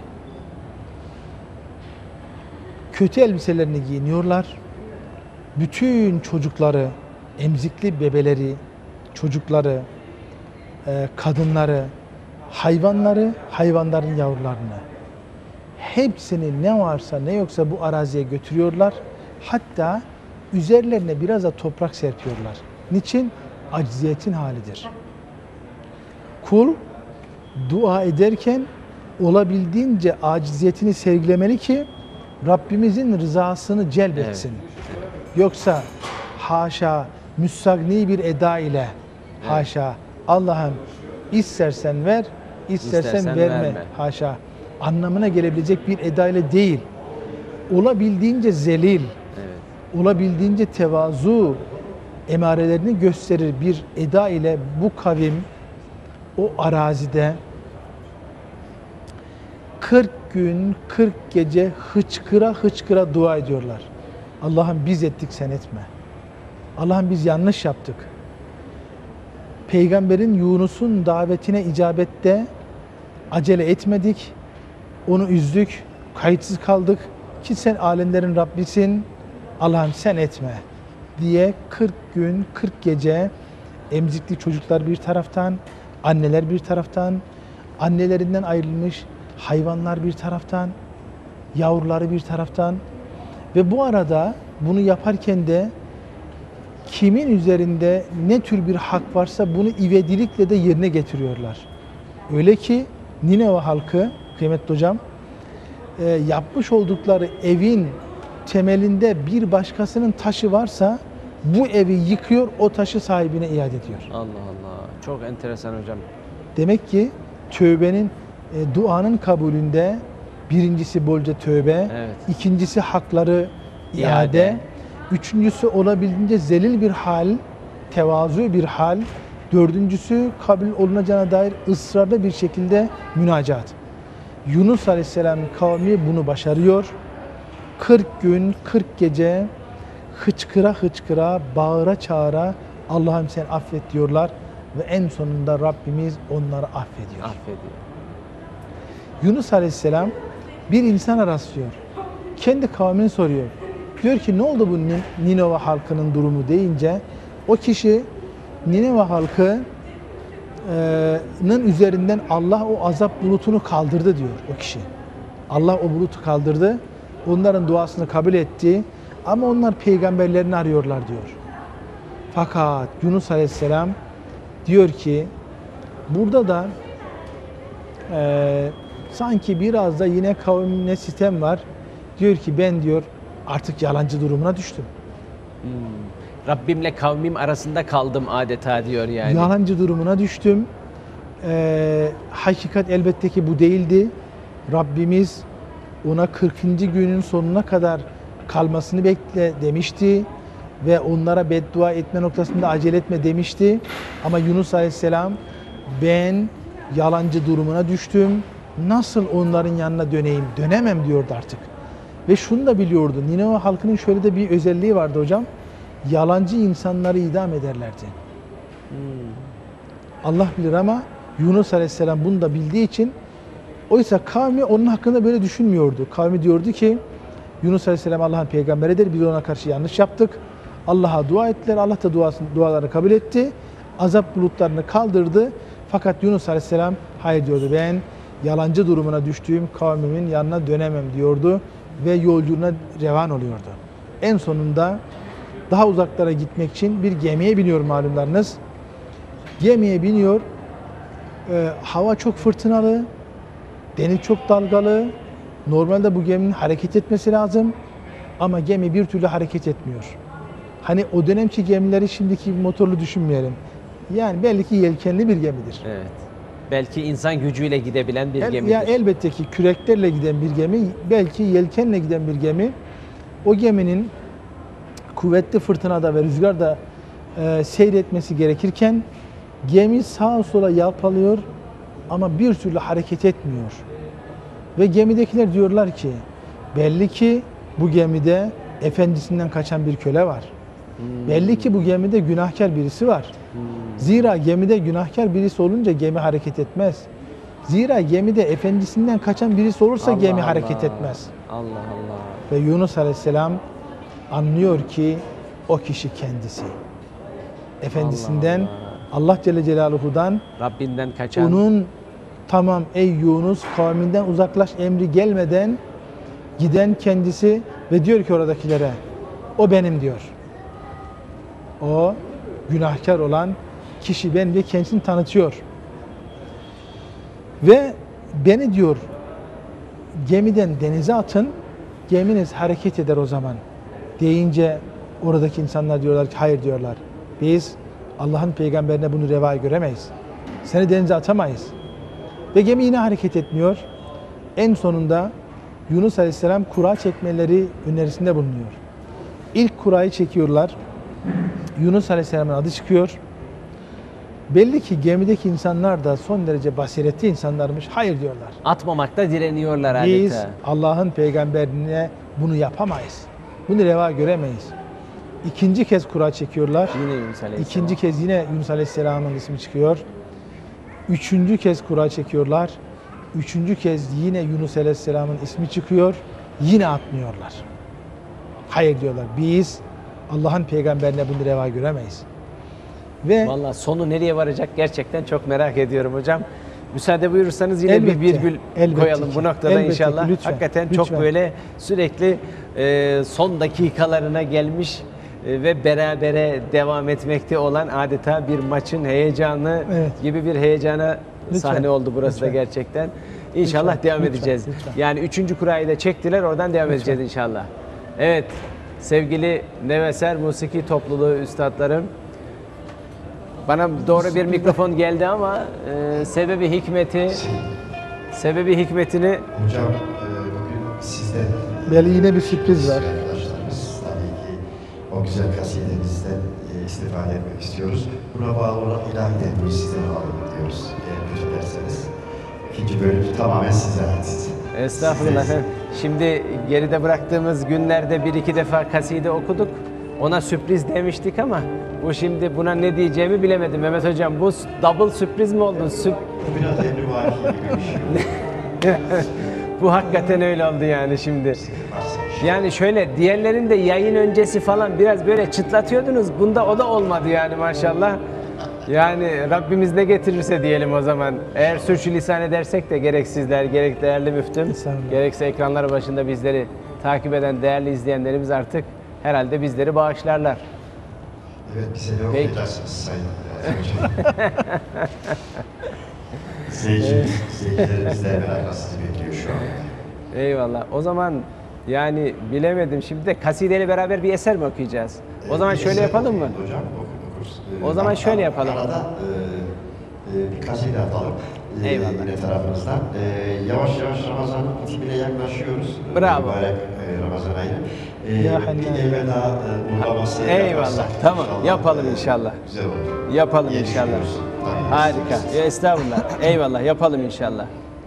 Kötü elbiselerini giyiniyorlar. Bütün çocukları, emzikli bebeleri, çocukları, kadınları, hayvanları, hayvanların yavrularını hepsini ne varsa ne yoksa bu araziye götürüyorlar. Hatta üzerlerine biraz da toprak serpiyorlar. Niçin? Acziyetin halidir. Kul dua ederken olabildiğince aciziyetini sergilemeli ki Rabbimizin rızasını celbetsin. Evet. Yoksa haşa müstagni bir eda ile haşa Allah'ım istersen ver, istersen verme. Haşa anlamına gelebilecek bir eda ile değil. Olabildiğince zelil, Evet. olabildiğince tevazu emarelerini gösterir bir eda ile bu kavim o arazide 40 gün 40 gece hıçkıra hıçkıra dua ediyorlar. Allah'ım biz ettik sen etme. Allah'ım biz yanlış yaptık. Peygamberin Yunus'un davetine icabette acele etmedik. Onu üzdük, kayıtsız kaldık ki sen alemlerin Rabbisin. Allah'ım sen etme diye 40 gün 40 gece emzikli çocuklar bir taraftan, anneler bir taraftan, annelerinden ayrılmış hayvanlar bir taraftan, yavruları bir taraftan ve bu arada bunu yaparken de kimin üzerinde ne tür bir hak varsa bunu ivedilikle de yerine getiriyorlar. Öyle ki Nineve halkı, kıymetli hocam, yapmış oldukları evin temelinde bir başkasının taşı varsa bu evi yıkıyor, o taşı sahibine iade ediyor. Allah Allah. Çok enteresan hocam. Demek ki tövbenin, duanın kabulünde birincisi bolca tövbe, Evet. ikincisi hakları İade. iade, üçüncüsü olabildiğince zelil bir hal, tevazu bir hal, dördüncüsü kabul olunacağına dair ısrarlı bir şekilde münacat. Yunus Aleyhisselam'ın kavmi bunu başarıyor. 40 gün, 40 gece hıçkıra hıçkıra, bağıra çağıra Allah'ım sen affet diyorlar ve en sonunda Rabbimiz onları affediyor. Affediyor. Yunus Aleyhisselam bir insana rastlıyor. Kendi kavmini soruyor. Diyor ki ne oldu bu Nineve halkının durumu deyince o kişi Nineve halkının üzerinden Allah o azap bulutunu kaldırdı diyor o kişi. Allah o bulutu kaldırdı. Onların duasını kabul etti. Ama onlar peygamberlerini arıyorlar diyor. Fakat Yunus Aleyhisselam diyor ki burada da sanki biraz da yine kavmine sitem var. Diyor ki ben diyor artık yalancı durumuna düştüm. Rabbimle kavmim arasında kaldım adeta diyor yani. Yalancı durumuna düştüm. Hakikat elbette ki bu değildi. Rabbimiz ona 40. günün sonuna kadar kalmasını bekle demişti ve onlara beddua etme noktasında acele etme demişti. Ama Yunus Aleyhisselam ben yalancı durumuna düştüm. Nasıl onların yanına döneyim? Dönemem diyordu artık. Ve şunu da biliyordu. Nineve halkının şöyle de bir özelliği vardı hocam. Yalancı insanları idam ederlerdi. Allah bilir ama Yunus Aleyhisselam bunu da bildiği için oysa kavmi onun hakkında böyle düşünmüyordu. Kavmi diyordu ki Yunus Aleyhisselam Allah'ın peygamberidir. Biz ona karşı yanlış yaptık. Allah'a dua ettiler. Allah da dualarını kabul etti. Azap bulutlarını kaldırdı. Fakat Yunus Aleyhisselam hayır diyordu. Ben yalancı durumuna düştüğüm kavmimin yanına dönemem diyordu. Ve yolculuğuna revan oluyordu. En sonunda daha uzaklara gitmek için bir gemiye biniyor malumlarınız. Gemiye biniyor. Hava çok fırtınalı. Deniz çok dalgalı. Normalde bu geminin hareket etmesi lazım. Ama gemi bir türlü hareket etmiyor. Hani o dönemki gemileri şimdiki motorlu düşünmeyelim. Yani belki yelkenli bir gemidir. Evet. Belki insan gücüyle gidebilen bir gemidir. Ya elbette ki küreklerle giden bir gemi, belki yelkenle giden bir gemi. O geminin kuvvetli fırtınada ve rüzgarda seyretmesi gerekirken gemi sağa sola yalpalıyor ama bir türlü hareket etmiyor. Ve gemidekiler diyorlar ki belli ki bu gemide efendisinden kaçan bir köle var. Belli ki bu gemide günahkar birisi var. Zira gemide günahkar birisi olunca gemi hareket etmez. Zira gemide efendisinden kaçan birisi olursa Allah gemi Allah. hareket etmez. Allah Allah. Ve Yunus Aleyhisselam anlıyor ki o kişi kendisi. Efendisinden Allah Allah Celle Celaluhu'dan Rabbinden kaçan. onun tamam ey Yunus kavminden uzaklaş emri gelmeden giden kendisi ve diyor ki oradakilere o benim diyor. O günahkar olan kişi ben ve kendisini tanıtıyor. Ve beni diyor gemiden denize atın, geminiz hareket eder o zaman deyince oradaki insanlar diyorlar ki hayır diyorlar. Biz Allah'ın peygamberine bunu reva göremeyiz. Seni denize atamayız. Ve gemi yine hareket etmiyor. En sonunda Yunus Aleyhisselam kura çekmeleri önerisinde bulunuyor. İlk kurayı çekiyorlar. Yunus Aleyhisselam'ın adı çıkıyor. Belli ki gemideki insanlar da son derece basiretli insanlarmış. Hayır diyorlar. Atmamakta direniyorlar adeta. Biz Allah'ın peygamberine bunu yapamayız. Bunu reva göremeyiz. İkinci kez kura çekiyorlar. Yine Yunus Aleyhisselam. İkinci kez yine Yunus Aleyhisselam'ın ismi çıkıyor. Üçüncü kez kura çekiyorlar. Üçüncü kez yine Yunus Aleyhisselam'ın ismi çıkıyor. Yine atmıyorlar. Hayır diyorlar. Biz Allah'ın peygamberine bunu reva göremeyiz. Ve Vallahi sonu nereye varacak gerçekten çok merak ediyorum hocam. Müsaade buyurursanız yine Elbette, bir virgül elbette koyalım ki, bu noktada elbette inşallah. ki, lütfen, Hakikaten lütfen. çok böyle sürekli son dakikalarına gelmiş ve berabere devam etmekte olan adeta bir maçın heyecanı Evet. gibi bir heyecana Lütfen, sahne oldu burası da lütfen. gerçekten. İnşallah Lütfen, devam lütfen, edeceğiz. lütfen. Yani 3. kurayı da çektiler, oradan devam edeceğiz inşallah. Evet, sevgili Neveser Musiki Topluluğu üstadlarım. Bana doğru bir mikrofon geldi ama sebebi hikmetini Hocam bugün sizden Belki yine bir sürpriz var. arkadaşlarımız tabii ki o güzel kasidenizden istifade etmek istiyoruz. Buna bağlı olarak ilahi tempoyu sizden alalım diyoruz. Eğer kötü derseniz. İkinci bölüm tamamen size ait. estağfurullah efendim. Şimdi geride bıraktığımız günlerde bir iki defa kaside okuduk. Ona sürpriz demiştik ama bu şimdi buna ne diyeceğimi bilemedim. Mehmet Hocam bu double sürpriz mi oldu? Bu biraz emri-vahi gibi bir şey. Bu hakikaten öyle oldu yani şimdi. Varsa bir şey. Yani şöyle diğerlerinde yayın öncesi falan biraz böyle çıtlatıyordunuz. Bunda o da olmadı yani maşallah. Yani Rabbimiz ne getirirse diyelim o zaman. Eğer sürçülisan edersek de gerek sizler, gerek değerli müftüm, Estağfurullah. gerekse ekranlar başında bizleri takip eden değerli izleyenlerimiz artık herhalde bizleri bağışlarlar. Evet, bize de Peki. okuyacaksınız Sayın Hocam. Seyircilerimiz de merakla sizi bekliyor şu an. Eyvallah. O zaman yani bilemedim. Şimdi de kasideyle beraber bir eser mi okuyacağız? O zaman Bir şöyle eser yapalım mı? okuyun Hocam, okuruz. O zaman şöyle yapalım. Arada bir kaside atalım. Eyvallah. Yine tarafımızdan. Yavaş yavaş Ramazan'ın bitimine yaklaşıyoruz. Bravo. Mübarek Ramazan ayı. Ya Bir Hanna. elveda uğurlaması Eyvallah. yaparsak Tamam, yapalım inşallah. Güzel olur. Yapalım diye inşallah. düşünüyoruz. Tabii, Harika. siz- Ya, estağfurullah. Eyvallah. Yapalım inşallah.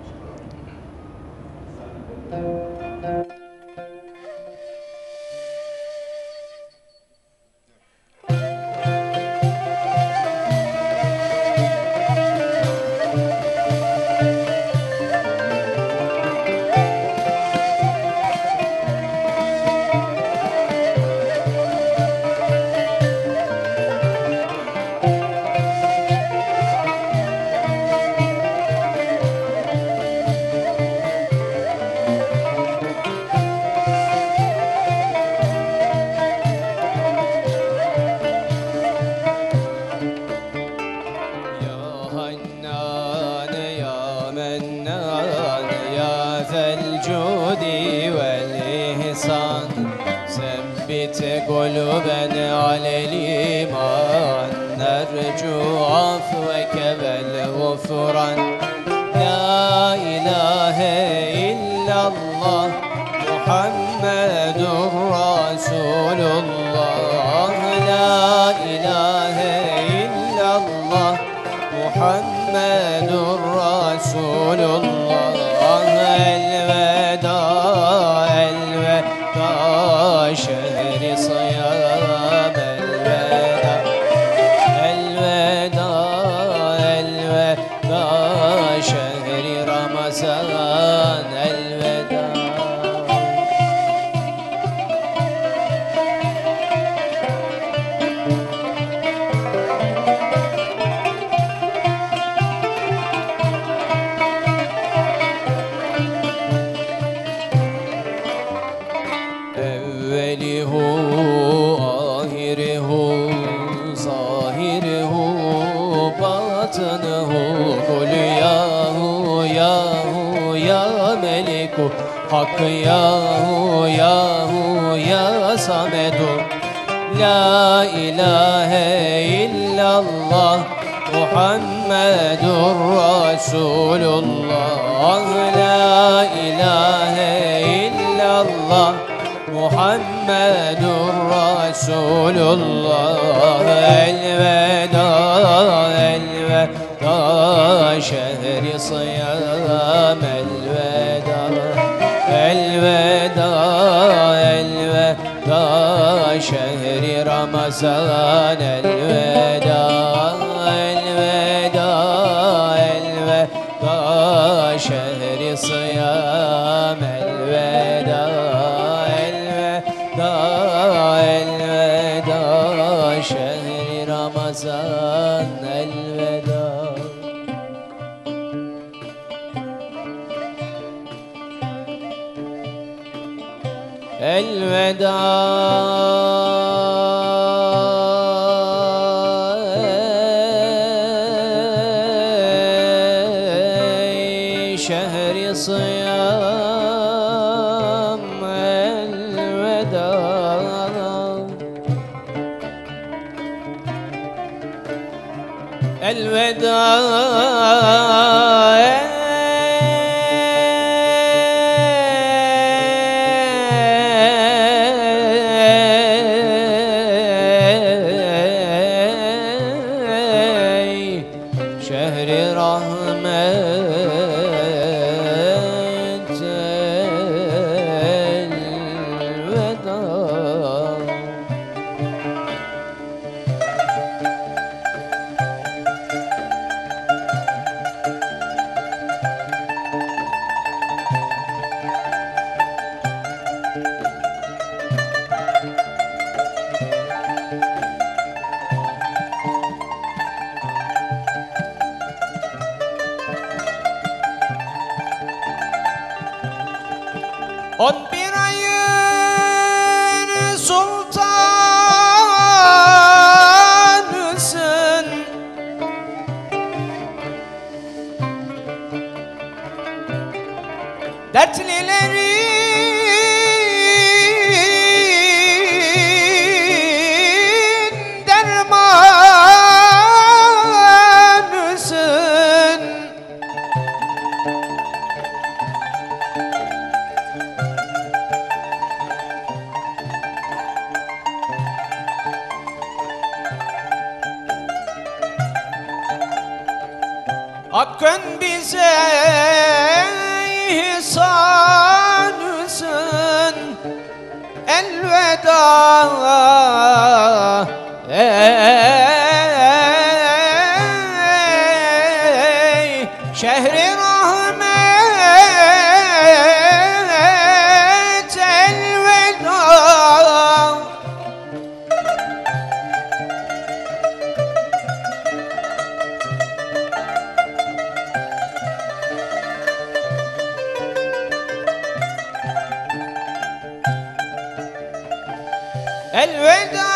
يا حنان يا منان يا ذا الجود والإحسان ثبت قلوبنا على الإيمان نرجو عفوك والغفران لا إله إلا الله محمد رسول الله لا إله إلا الله محمد رسول الله الوداع الوداع شهر صيام الوداع الوداع الوداع شهر رمضان الوداع أوله آخره ظاهره باطنه قل يا هو يا هو يا ملك حق يا هو يا هو يا صمد لا إله إلا الله محمد رسول الله لا إله إلا الله محمد رسول الله الوداع الوداع شهر صيام الوداع الوداع الوداع شهر رمضان الوداع الوداع الوداع شهر صيام الوداع الوداع الوداع شهر رمضان الوداع الوداع elveda ey şehri rahmet elveda. On bir ayın sultanısın, dertlilerin dermanısın. Hakkın bize ihsanısın, elveda ey şehri rahmet elveda. Elveda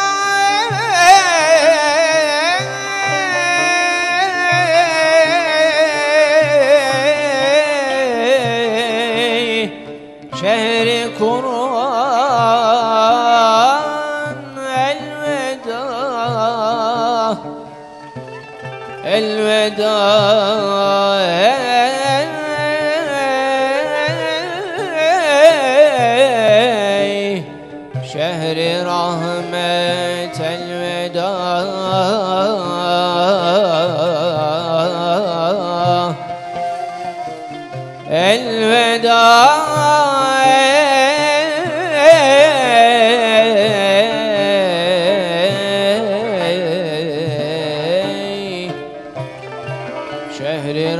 ey şehri Kur'an elveda elveda ey şehri rahmet elveda. Elveda ey şehri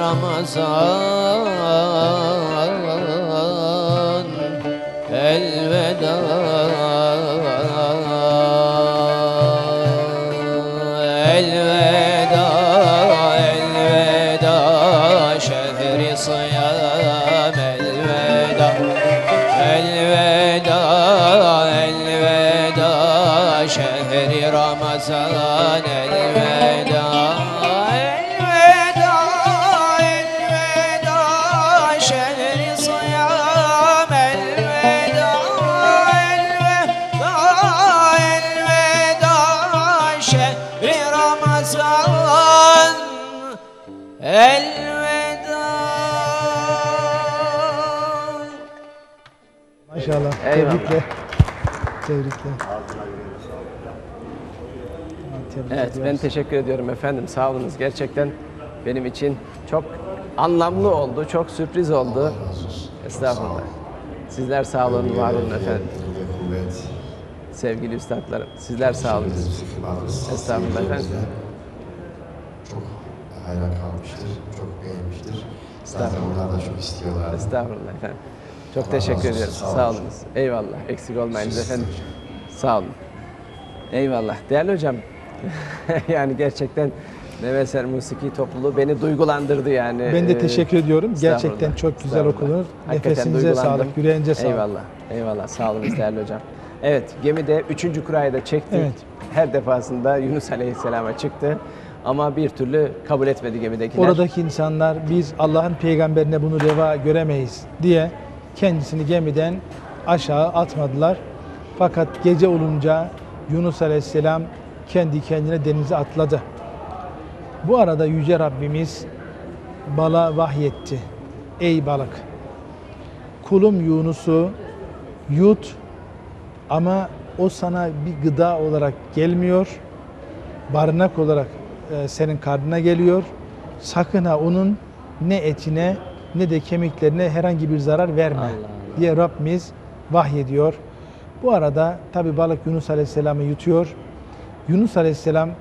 Ramazan elveda. Elveda elveda şehri sıyam elveda. Elveda elveda şehri Ramazan elveda. Elveda elveda şehri sıyam elveda. Elveda elveda şehri Ramazan elveda. Maşallah. Eyvallah. Tebrikler. Tebrikler. Tebrik Evet, ben ediyoruz. teşekkür ediyorum efendim. Sağ olunuz. Gerçekten benim için çok anlamlı oldu, çok sürpriz oldu. Estağfurullah. Sizler sağ olun, var olun efendim. Kuvvet. Sevgili üstadlarım, sizler sağ olun. Estağfurullah efendim. Çok hayran kalmıştır, çok beğenmiştir. Zaten onlar da çok istiyorlar. Estağfurullah efendim. Çok Allah teşekkür razı olsun, ediyorum. sağ olun. Sağ olunuz. Eyvallah. Eksik olmayınız Siz efendim. hocam. Sağ olun. Eyvallah. Değerli hocam, yani gerçekten Neveser Musiki topluluğu beni duygulandırdı yani. Ben de teşekkür ediyorum. Estağfurullah, Gerçekten çok güzel estağfurullah. okudunuz. Hakikaten Nefesinize duygulandım. sağlık, yüreğinize sağlık. Eyvallah. Eyvallah. Sağ olun değerli hocam. Evet, gemide 3. kurayı da çektik. Evet. Her defasında Yunus Aleyhisselam'a çıktı. Ama bir türlü kabul etmedi gemidekiler. Oradaki insanlar biz Allah'ın peygamberine bunu reva göremeyiz diye kendisini gemiden aşağı atmadılar. Fakat gece olunca Yunus Aleyhisselam kendi kendine denize atladı. Bu arada Yüce Rabbimiz balığa vahyetti. Ey balık! Kulum Yunus'u yut ama o sana bir gıda olarak gelmiyor. Barınak olarak senin karnına geliyor. Sakın ha onun ne etine ne de kemiklerine herhangi bir zarar verme Allah Allah. diye Rabbimiz vahyediyor. Bu arada tabi balık Yunus Aleyhisselam'ı yutuyor. Yunus Aleyhisselam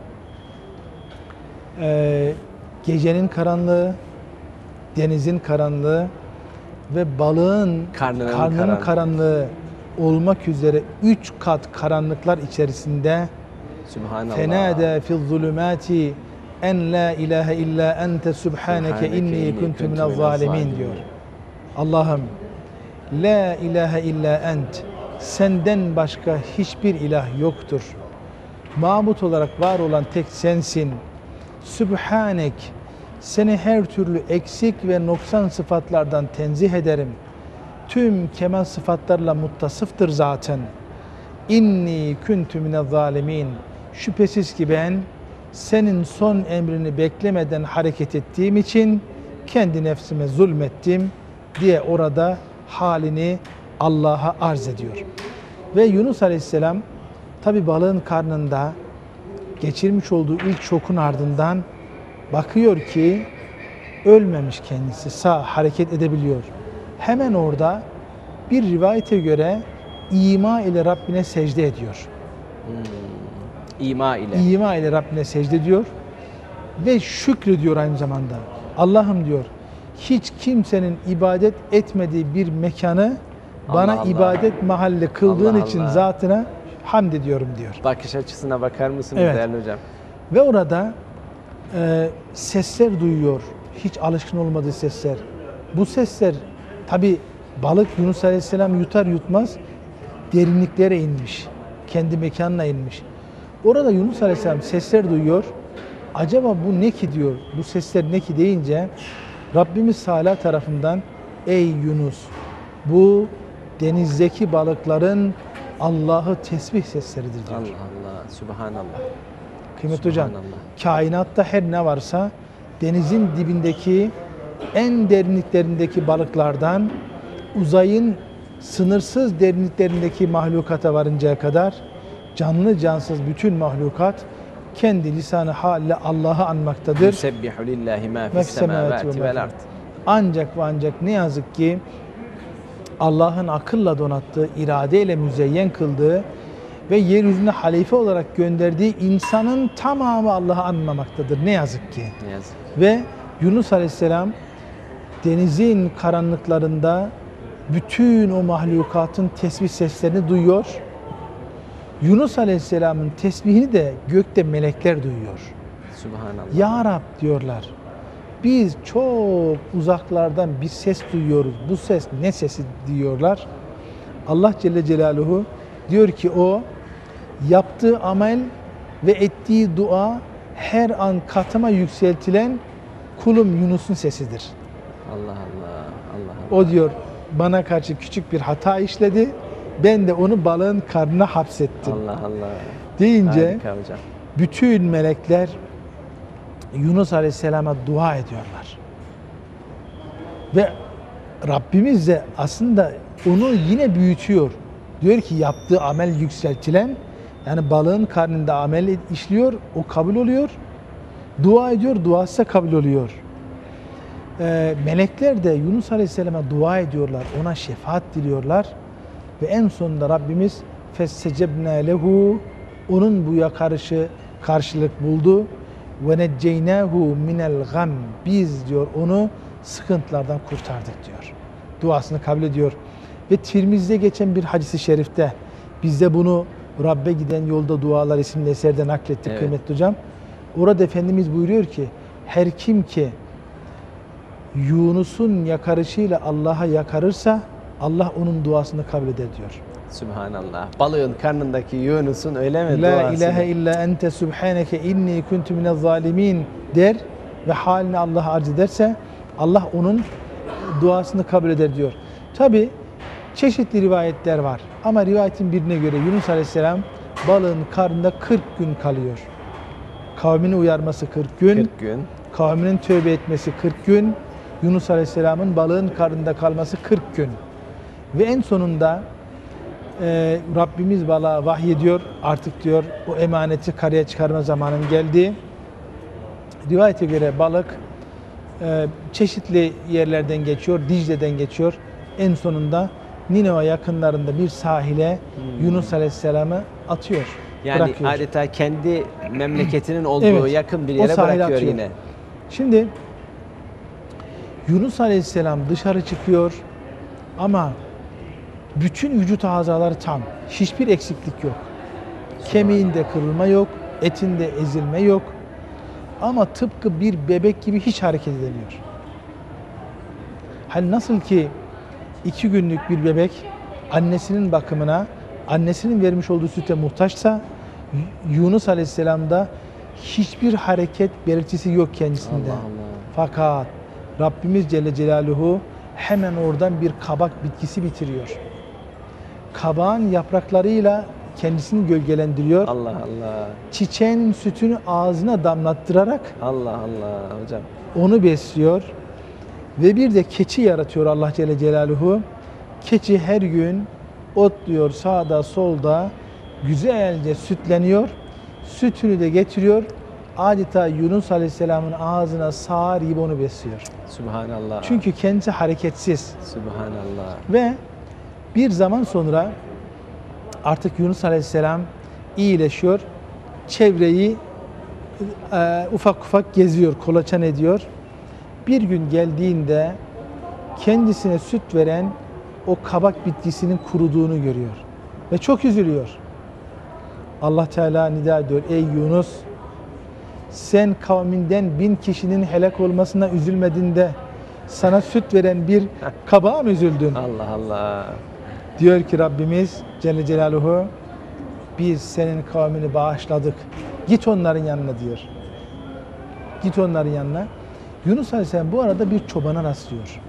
gecenin karanlığı, denizin karanlığı ve balığın karnının karanlığı olmak üzere 3 kat karanlıklar içerisinde Sübhanallah. fenâdâ fi'z-zulümâti en la ilahe illa ente subhaneke inni kuntu minez zalimin diyor. Allah'ım la ilahe illa ent, senden başka hiçbir ilah yoktur. Mabut olarak var olan tek sensin. Sübhanek, seni her türlü eksik ve noksan sıfatlardan tenzih ederim. Tüm kemal sıfatlarla muttasıftır zaten. İnni kuntu minez zalimin. Şüphesiz ki ben senin son emrini beklemeden hareket ettiğim için kendi nefsime zulmettim diye orada halini Allah'a arz ediyor. Ve Yunus Aleyhisselam tabi balığın karnında geçirmiş olduğu ilk şokun ardından bakıyor ki ölmemiş kendisi, sağ hareket edebiliyor. Hemen orada bir rivayete göre ima ile Rabbine secde ediyor. İma ile. İma ile Rabbine secde ediyor ve şükrediyor aynı zamanda. Allah'ım diyor, hiç kimsenin ibadet etmediği bir mekanı bana Allah Allah. ibadet mahalli kıldığın Allah için Allah. zatına hamd ediyorum diyor. Bakış açısına bakar mısınız Evet. değerli hocam? Ve orada sesler duyuyor. Hiç alışkın olmadığı sesler. Bu sesler tabi balık Yunus Aleyhisselam yutar yutmaz derinliklere inmiş. Kendi mekanına inmiş. Orada Yunus Aleyhisselam sesler duyuyor. Acaba bu ne ki diyor. Bu sesler ne ki deyince Rabbimiz Sâlâ tarafından ey Yunus, bu denizdeki balıkların Allah'ı tesbih sesleridir diyor. Allah Allah. Sübhanallah. Kıymetli hocam, Subhanallah. kainatta her ne varsa denizin dibindeki en derinliklerindeki balıklardan uzayın sınırsız derinliklerindeki mahlukata varıncaya kadar canlı cansız bütün mahlukat kendi lisanı haliyle Allah'ı anmaktadır. Yusebbihu lillahi ma fis semavati vel ard. Ancak ve ancak ne yazık ki Allah'ın akılla donattığı, iradeyle müzeyyen kıldığı ve yeryüzüne halife olarak gönderdiği insanın tamamı Allah'ı anmamaktadır. Ne yazık ki. Ne yazık. Ve Yunus Aleyhisselam denizin karanlıklarında bütün o mahlukatın tesbih seslerini duyuyor. Yunus Aleyhisselam'ın tesbihini de gökte melekler duyuyor. Subhanallah. Ya Rab diyorlar. Biz çok uzaklardan bir ses duyuyoruz. Bu ses ne sesi diyorlar. Allah Celle Celaluhu diyor ki o yaptığı amel ve ettiği dua her an katıma yükseltilen kulum Yunus'un sesidir. Allah Allah. Allah Allah. O diyor bana karşı küçük bir hata işledi. Ben de onu balığın karnına hapsettim. Allah Allah. Deyince Harika hocam. bütün melekler Yunus Aleyhisselam'a dua ediyorlar. Ve Rabbimiz de aslında onu yine büyütüyor. Diyor ki yaptığı amel yükseltilen, yani balığın karnında amel işliyor, o kabul oluyor. Dua ediyor, duası da kabul oluyor. Melekler de Yunus Aleyhisselam'a dua ediyorlar, ona şefaat diliyorlar. Ve en sonunda Rabbimiz فَاسْتَجَبْنَا لَهُ onun bu yakarışı karşılık buldu. وَنَجَّيْنَاهُ مِنَ الْغَمِّ biz diyor onu sıkıntılardan kurtardık diyor. Duasını kabul ediyor. Ve Tirmizi'de geçen bir hadis-i şerifte biz de bunu Rabbe giden yolda dualar isimli eserde naklettik Evet. kıymetli hocam. Orada Efendimiz buyuruyor ki her kim ki Yunus'un yakarışıyla Allah'a yakarırsa Allah onun duasını kabul eder diyor. Subhanallah. Balığın karnındaki Yunus'un öyle mi La duası? ilahe illa ente subhaneke inni kuntu minez zalimin der ve halini Allah'a arz ederse Allah onun duasını kabul eder diyor. Tabi çeşitli rivayetler var ama rivayetin birine göre Yunus Aleyhisselam balığın karnında 40 gün kalıyor. Kavmini uyarması 40 gün. 40 gün. Kavminin tövbe etmesi 40 gün. Yunus Aleyhisselam'ın balığın karnında kalması 40 gün. Ve en sonunda Rabbimiz balığa vahyediyor. Artık diyor o emaneti karaya çıkarma zamanım geldi. Rivayete göre balık çeşitli yerlerden geçiyor. Dicle'den geçiyor. En sonunda Ninova yakınlarında bir sahile Yunus Aleyhisselam'ı atıyor. Yani bırakıyor. adeta kendi memleketinin olduğu Evet, yakın bir o yere sahile bırakıyor atıyor. yine. Şimdi Yunus Aleyhisselam dışarı çıkıyor ama bütün vücut azaları tam. Hiçbir eksiklik yok. Kemiğinde kırılma yok, etinde ezilme yok. Ama tıpkı bir bebek gibi hiç hareket edemiyor. Hani nasıl ki 2 günlük bir bebek annesinin bakımına, annesinin vermiş olduğu süte muhtaçsa, Yunus Aleyhisselam'da hiçbir hareket belirtisi yok kendisinde. Allah Allah. Fakat Rabbimiz Celle Celaluhu hemen oradan bir kabak bitkisi bitiriyor. Kabağın yapraklarıyla kendisini gölgelendiriyor. Allah Allah. Çiçeğin sütünü ağzına damlattırarak Allah Allah hocam. onu besliyor. Ve bir de keçi yaratıyor Allah Celle Celaluhu. Keçi her gün otluyor sağda solda, güzelce sütleniyor. Sütünü de getiriyor. Adeta Yunus Aleyhisselam'ın ağzına sağar gibi onu besliyor. Subhanallah. Çünkü kendisi hareketsiz. Subhanallah. Ve bir zaman sonra artık Yunus Aleyhisselam iyileşiyor. Çevreyi ufak ufak geziyor, kolaçan ediyor. Bir gün geldiğinde kendisine süt veren o kabak bitkisinin kuruduğunu görüyor. Ve çok üzülüyor. Allah Teala nida ediyor. Ey Yunus, sen kavminden 1000 kişinin helak olmasına üzülmedin de sana süt veren bir kabağa mı üzüldün? Allah Allah. Diyor ki Rabbimiz Celle Celaluhu, biz senin kavmini bağışladık. Git onların yanına diyor. Git onların yanına. Yunus Aleyhisselam bu arada bir çobana rastlıyor.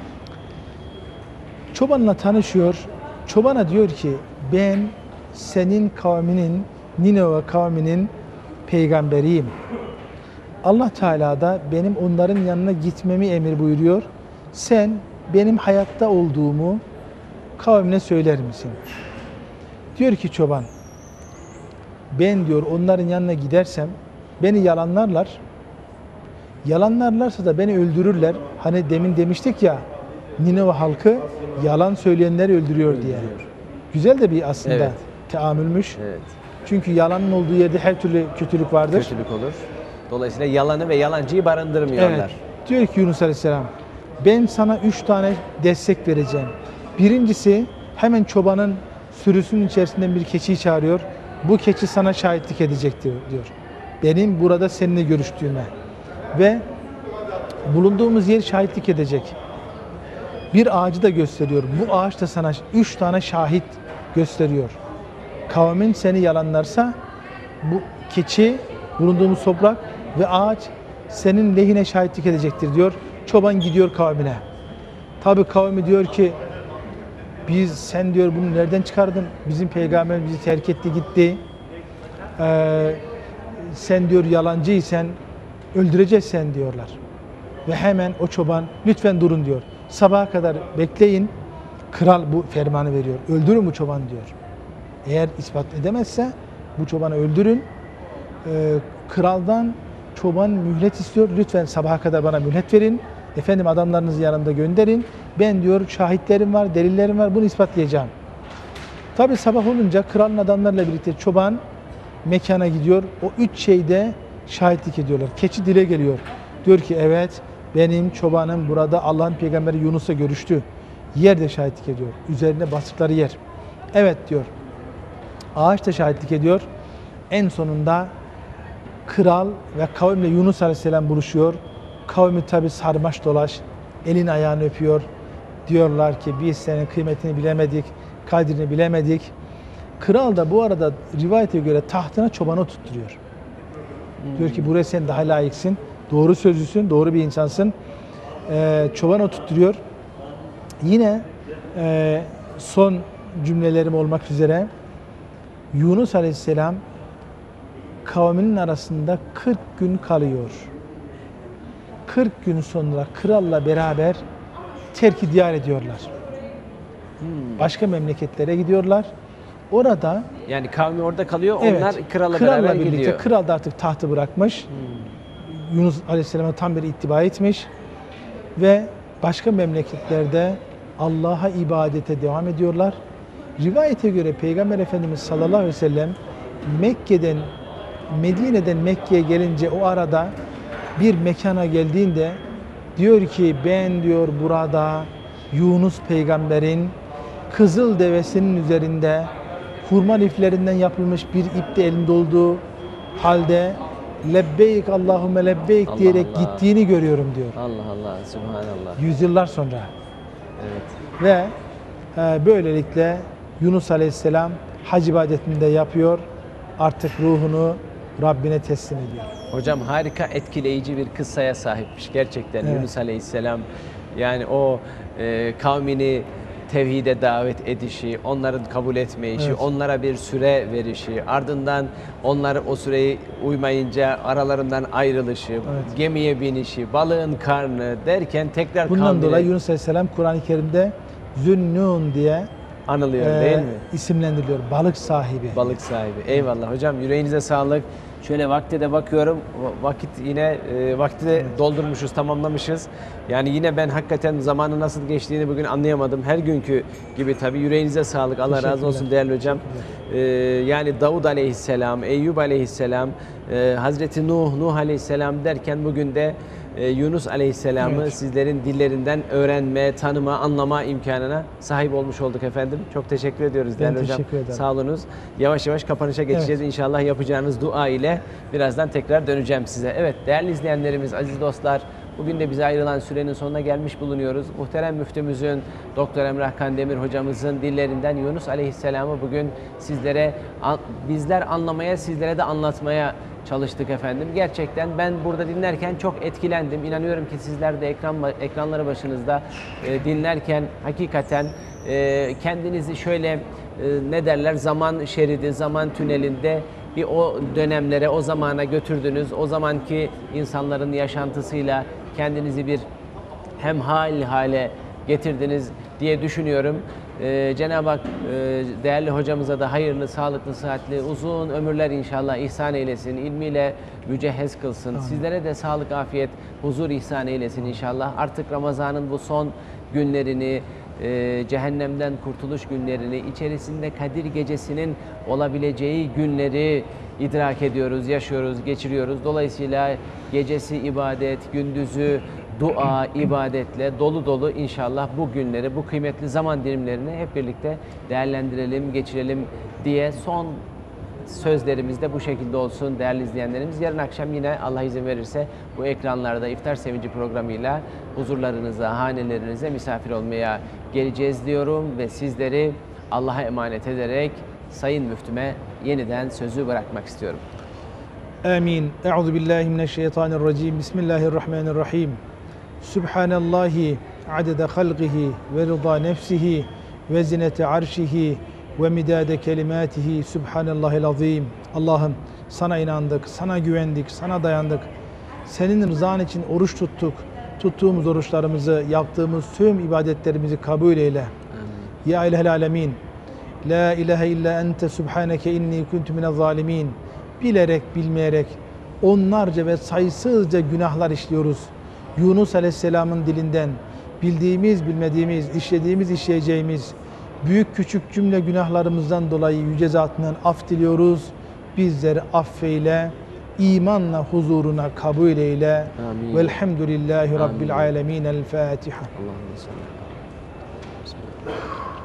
Çobanla tanışıyor. Çobana diyor ki ben senin kavminin, Ninova kavminin peygamberiyim. Allah Teala da benim onların yanına gitmemi emir buyuruyor. Sen benim hayatta olduğumu kavmine söyler misin? Diyor ki çoban, ben diyor onların yanına gidersem beni yalanlarlar. Yalanlarlarsa da beni öldürürler. Hani demin demiştik ya, Ninova halkı yalan söyleyenleri öldürüyor diye. Güzel de bir aslında Evet. teamülmüş. Evet. Çünkü yalanın olduğu yerde her türlü kötülük vardır. Kötülük olur. Dolayısıyla yalanı ve yalancıyı barındırmıyorlar. Evet. Diyor ki Yunus Aleyhisselam, ben sana 3 tane destek vereceğim. Birincisi, hemen çobanın sürüsünün içerisinden bir keçiyi çağırıyor. Bu keçi sana şahitlik edecek diyor. Benim burada seninle görüştüğüme. Ve bulunduğumuz yer şahitlik edecek. Bir ağacı da gösteriyor. Bu ağaç da sana 3 tane şahit gösteriyor. Kavmin seni yalanlarsa bu keçi, bulunduğumuz toprak ve ağaç senin lehine şahitlik edecektir diyor. Çoban gidiyor kavmine. Tabi kavmi diyor ki sen diyor bunu nereden çıkardın? Bizim peygamber bizi terk etti gitti. Sen diyor yalancıysan öldüreceğiz sen diyorlar. Ve hemen o çoban lütfen durun diyor. Sabaha kadar bekleyin. Kral bu fermanı veriyor. Öldürün bu çoban diyor. Eğer ispat edemezse bu çobanı öldürün. Kraldan çoban mühlet istiyor. Lütfen sabaha kadar bana mühlet verin. Efendim adamlarınızı yanımda gönderin. Ben diyor şahitlerim var, delillerim var. Bunu ispatlayacağım. Tabi sabah olunca kralın adamlarıyla birlikte çoban mekana gidiyor. O 3 şeyde şahitlik ediyorlar. Keçi dile geliyor. Diyor ki evet benim çobanım burada Allah'ın peygamberi Yunus'la görüştü. Yer de şahitlik ediyor. Üzerine bastıkları yer. Evet diyor. Ağaç da şahitlik ediyor. En sonunda kral ve kavimle Yunus Aleyhisselam buluşuyor. Kavmi tabi sarmaş dolaş, elin ayağını öpüyor. Diyorlar ki biz senin kıymetini bilemedik, kadrini bilemedik. Kral da bu arada rivayete göre tahtına çobanı oturtturuyor. Diyor ki buraya sen daha layıksın, doğru sözlüsün, doğru bir insansın. Çoban oturtturuyor. Yine son cümlelerim olmak üzere Yunus Aleyhisselam kavminin arasında 40 gün kalıyor. 40 gün sonra kralla beraber terk-i diyar ediyorlar. Başka memleketlere gidiyorlar. Orada Yani kavmi orada kalıyor, evet, onlar kralla beraber birlikte, gidiyor. kral da artık tahtı bırakmış. Yunus Aleyhisselam'a tam bir ittiba etmiş ve başka memleketlerde Allah'a ibadete devam ediyorlar. Rivayete göre Peygamber Efendimiz sallallahu aleyhi ve sellem Medine'den Mekke'ye gelince o arada bir mekana geldiğinde diyor ki ben diyor burada Yunus peygamberin kızıl devesinin üzerinde hurma liflerinden yapılmış bir ipte elinde olduğu halde lebbeyk Allahümme lebbeyk Allah diyerek Allah. gittiğini görüyorum diyor. Allah Allah, subhanallah. Yüzyıllar sonra. Evet. Ve böylelikle Yunus Aleyhisselam hac ibadetini de yapıyor. Artık ruhunu Rabbine teslim ediyor. Hocam harika etkileyici bir kıssaya sahipmiş gerçekten Evet. Yunus Aleyhisselam. Yani o kavmini tevhide davet edişi, onların kabul etme işi, Evet. onlara bir süre verişi, ardından onları o süreyi uymayınca aralarından ayrılışı, gemiye binişi, balığın karnı derken tekrar Bundan kavmine dolayı Yunus Aleyhisselam Kur'an-ı Kerim'de Zünnun diye anılıyor değil mi? isimlendiriliyor. Balık sahibi. Balık sahibi. Eyvallah hocam, yüreğinize sağlık. Şöyle vakte de bakıyorum. Vakit yine vakti de doldurmuşuz, tamamlamışız. Yani yine ben hakikaten zamanın nasıl geçtiğini bugün anlayamadım. Her günkü gibi tabii, yüreğinize sağlık. Allah razı olsun Teşekkürler. değerli hocam. Yani Davud Aleyhisselam, Eyyub Aleyhisselam, Hazreti Nuh Aleyhisselam derken bugün de Yunus Aleyhisselam'ı Evet. sizlerin dillerinden öğrenme, tanıma, anlama imkanına sahip olmuş olduk efendim. Çok teşekkür ediyoruz değerli hocam. teşekkür ederim. Sağ olunuz. Yavaş yavaş kapanışa geçeceğiz. İnşallah yapacağınız dua ile birazdan tekrar döneceğim size. Evet değerli izleyenlerimiz, aziz dostlar, bugün de bize ayrılan sürenin sonuna gelmiş bulunuyoruz. Muhterem müftümüzün, Doktor Emrah Kandemir hocamızın dillerinden Yunus Aleyhisselam'ı bugün sizlere, bizler anlamaya, sizlere de anlatmaya çalıştık efendim. Gerçekten ben burada dinlerken çok etkilendim. İnanıyorum ki sizler de ekranları başınızda dinlerken hakikaten kendinizi şöyle ne derler, zaman şeridi, zaman tünelinde bir o dönemlere, o zamana götürdünüz. O zamanki insanların yaşantısıyla kendinizi bir hemhal hale getirdiniz diye düşünüyorum. Cenab-ı Hak değerli hocamıza da hayırlı, sağlıklı, sıhhatli, uzun ömürler inşallah ihsan eylesin. İlmiyle mücehhez kılsın. Sizlere de sağlık, afiyet, huzur ihsan eylesin inşallah. Artık Ramazan'ın bu son günlerini, cehennemden kurtuluş günlerini, içerisinde Kadir Gecesi'nin olabileceği günleri idrak ediyoruz, yaşıyoruz, geçiriyoruz. Dolayısıyla gecesi ibadet, gündüzü dua, ibadetle dolu dolu inşallah bu günleri, bu kıymetli zaman dilimlerini hep birlikte değerlendirelim, geçirelim diye son sözlerimiz de bu şekilde olsun değerli izleyenlerimiz. Yarın akşam yine Allah izin verirse bu ekranlarda iftar sevinci programıyla huzurlarınıza, hanelerinize misafir olmaya geleceğiz diyorum ve sizleri Allah'a emanet ederek Sayın Müftüme yeniden sözü bırakmak istiyorum. Amin. Euzu billahi mineşşeytanirracim. Bismillahirrahmanirrahim. Subhanallahi adede halqihi ve rıza nefsihi ve zinete arşihi ve midade kelimatihi. Subhanallahil azim. Allah'ım sana inandık, sana güvendik, sana dayandık. Senin rızan için oruç tuttuk. Tuttuğumuz oruçlarımızı, yaptığımız tüm ibadetlerimizi kabul eyle. Ya ilahel alemin. La ilahe illa ente subhaneke inni kuntu minez zalimin. Bilerek, bilmeyerek onlarca ve sayısızca günahlar işliyoruz. Yunus Aleyhisselam'ın dilinden bildiğimiz, bilmediğimiz, işlediğimiz, işleyeceğimiz büyük küçük cümle günahlarımızdan dolayı yüce zatından af diliyoruz. Bizleri affeyle, imanla huzuruna kabul eyle. Amin. Velhamdülillahi Amin. Rabbil alemin. El Fatiha. Allahümme salli. Bismillah.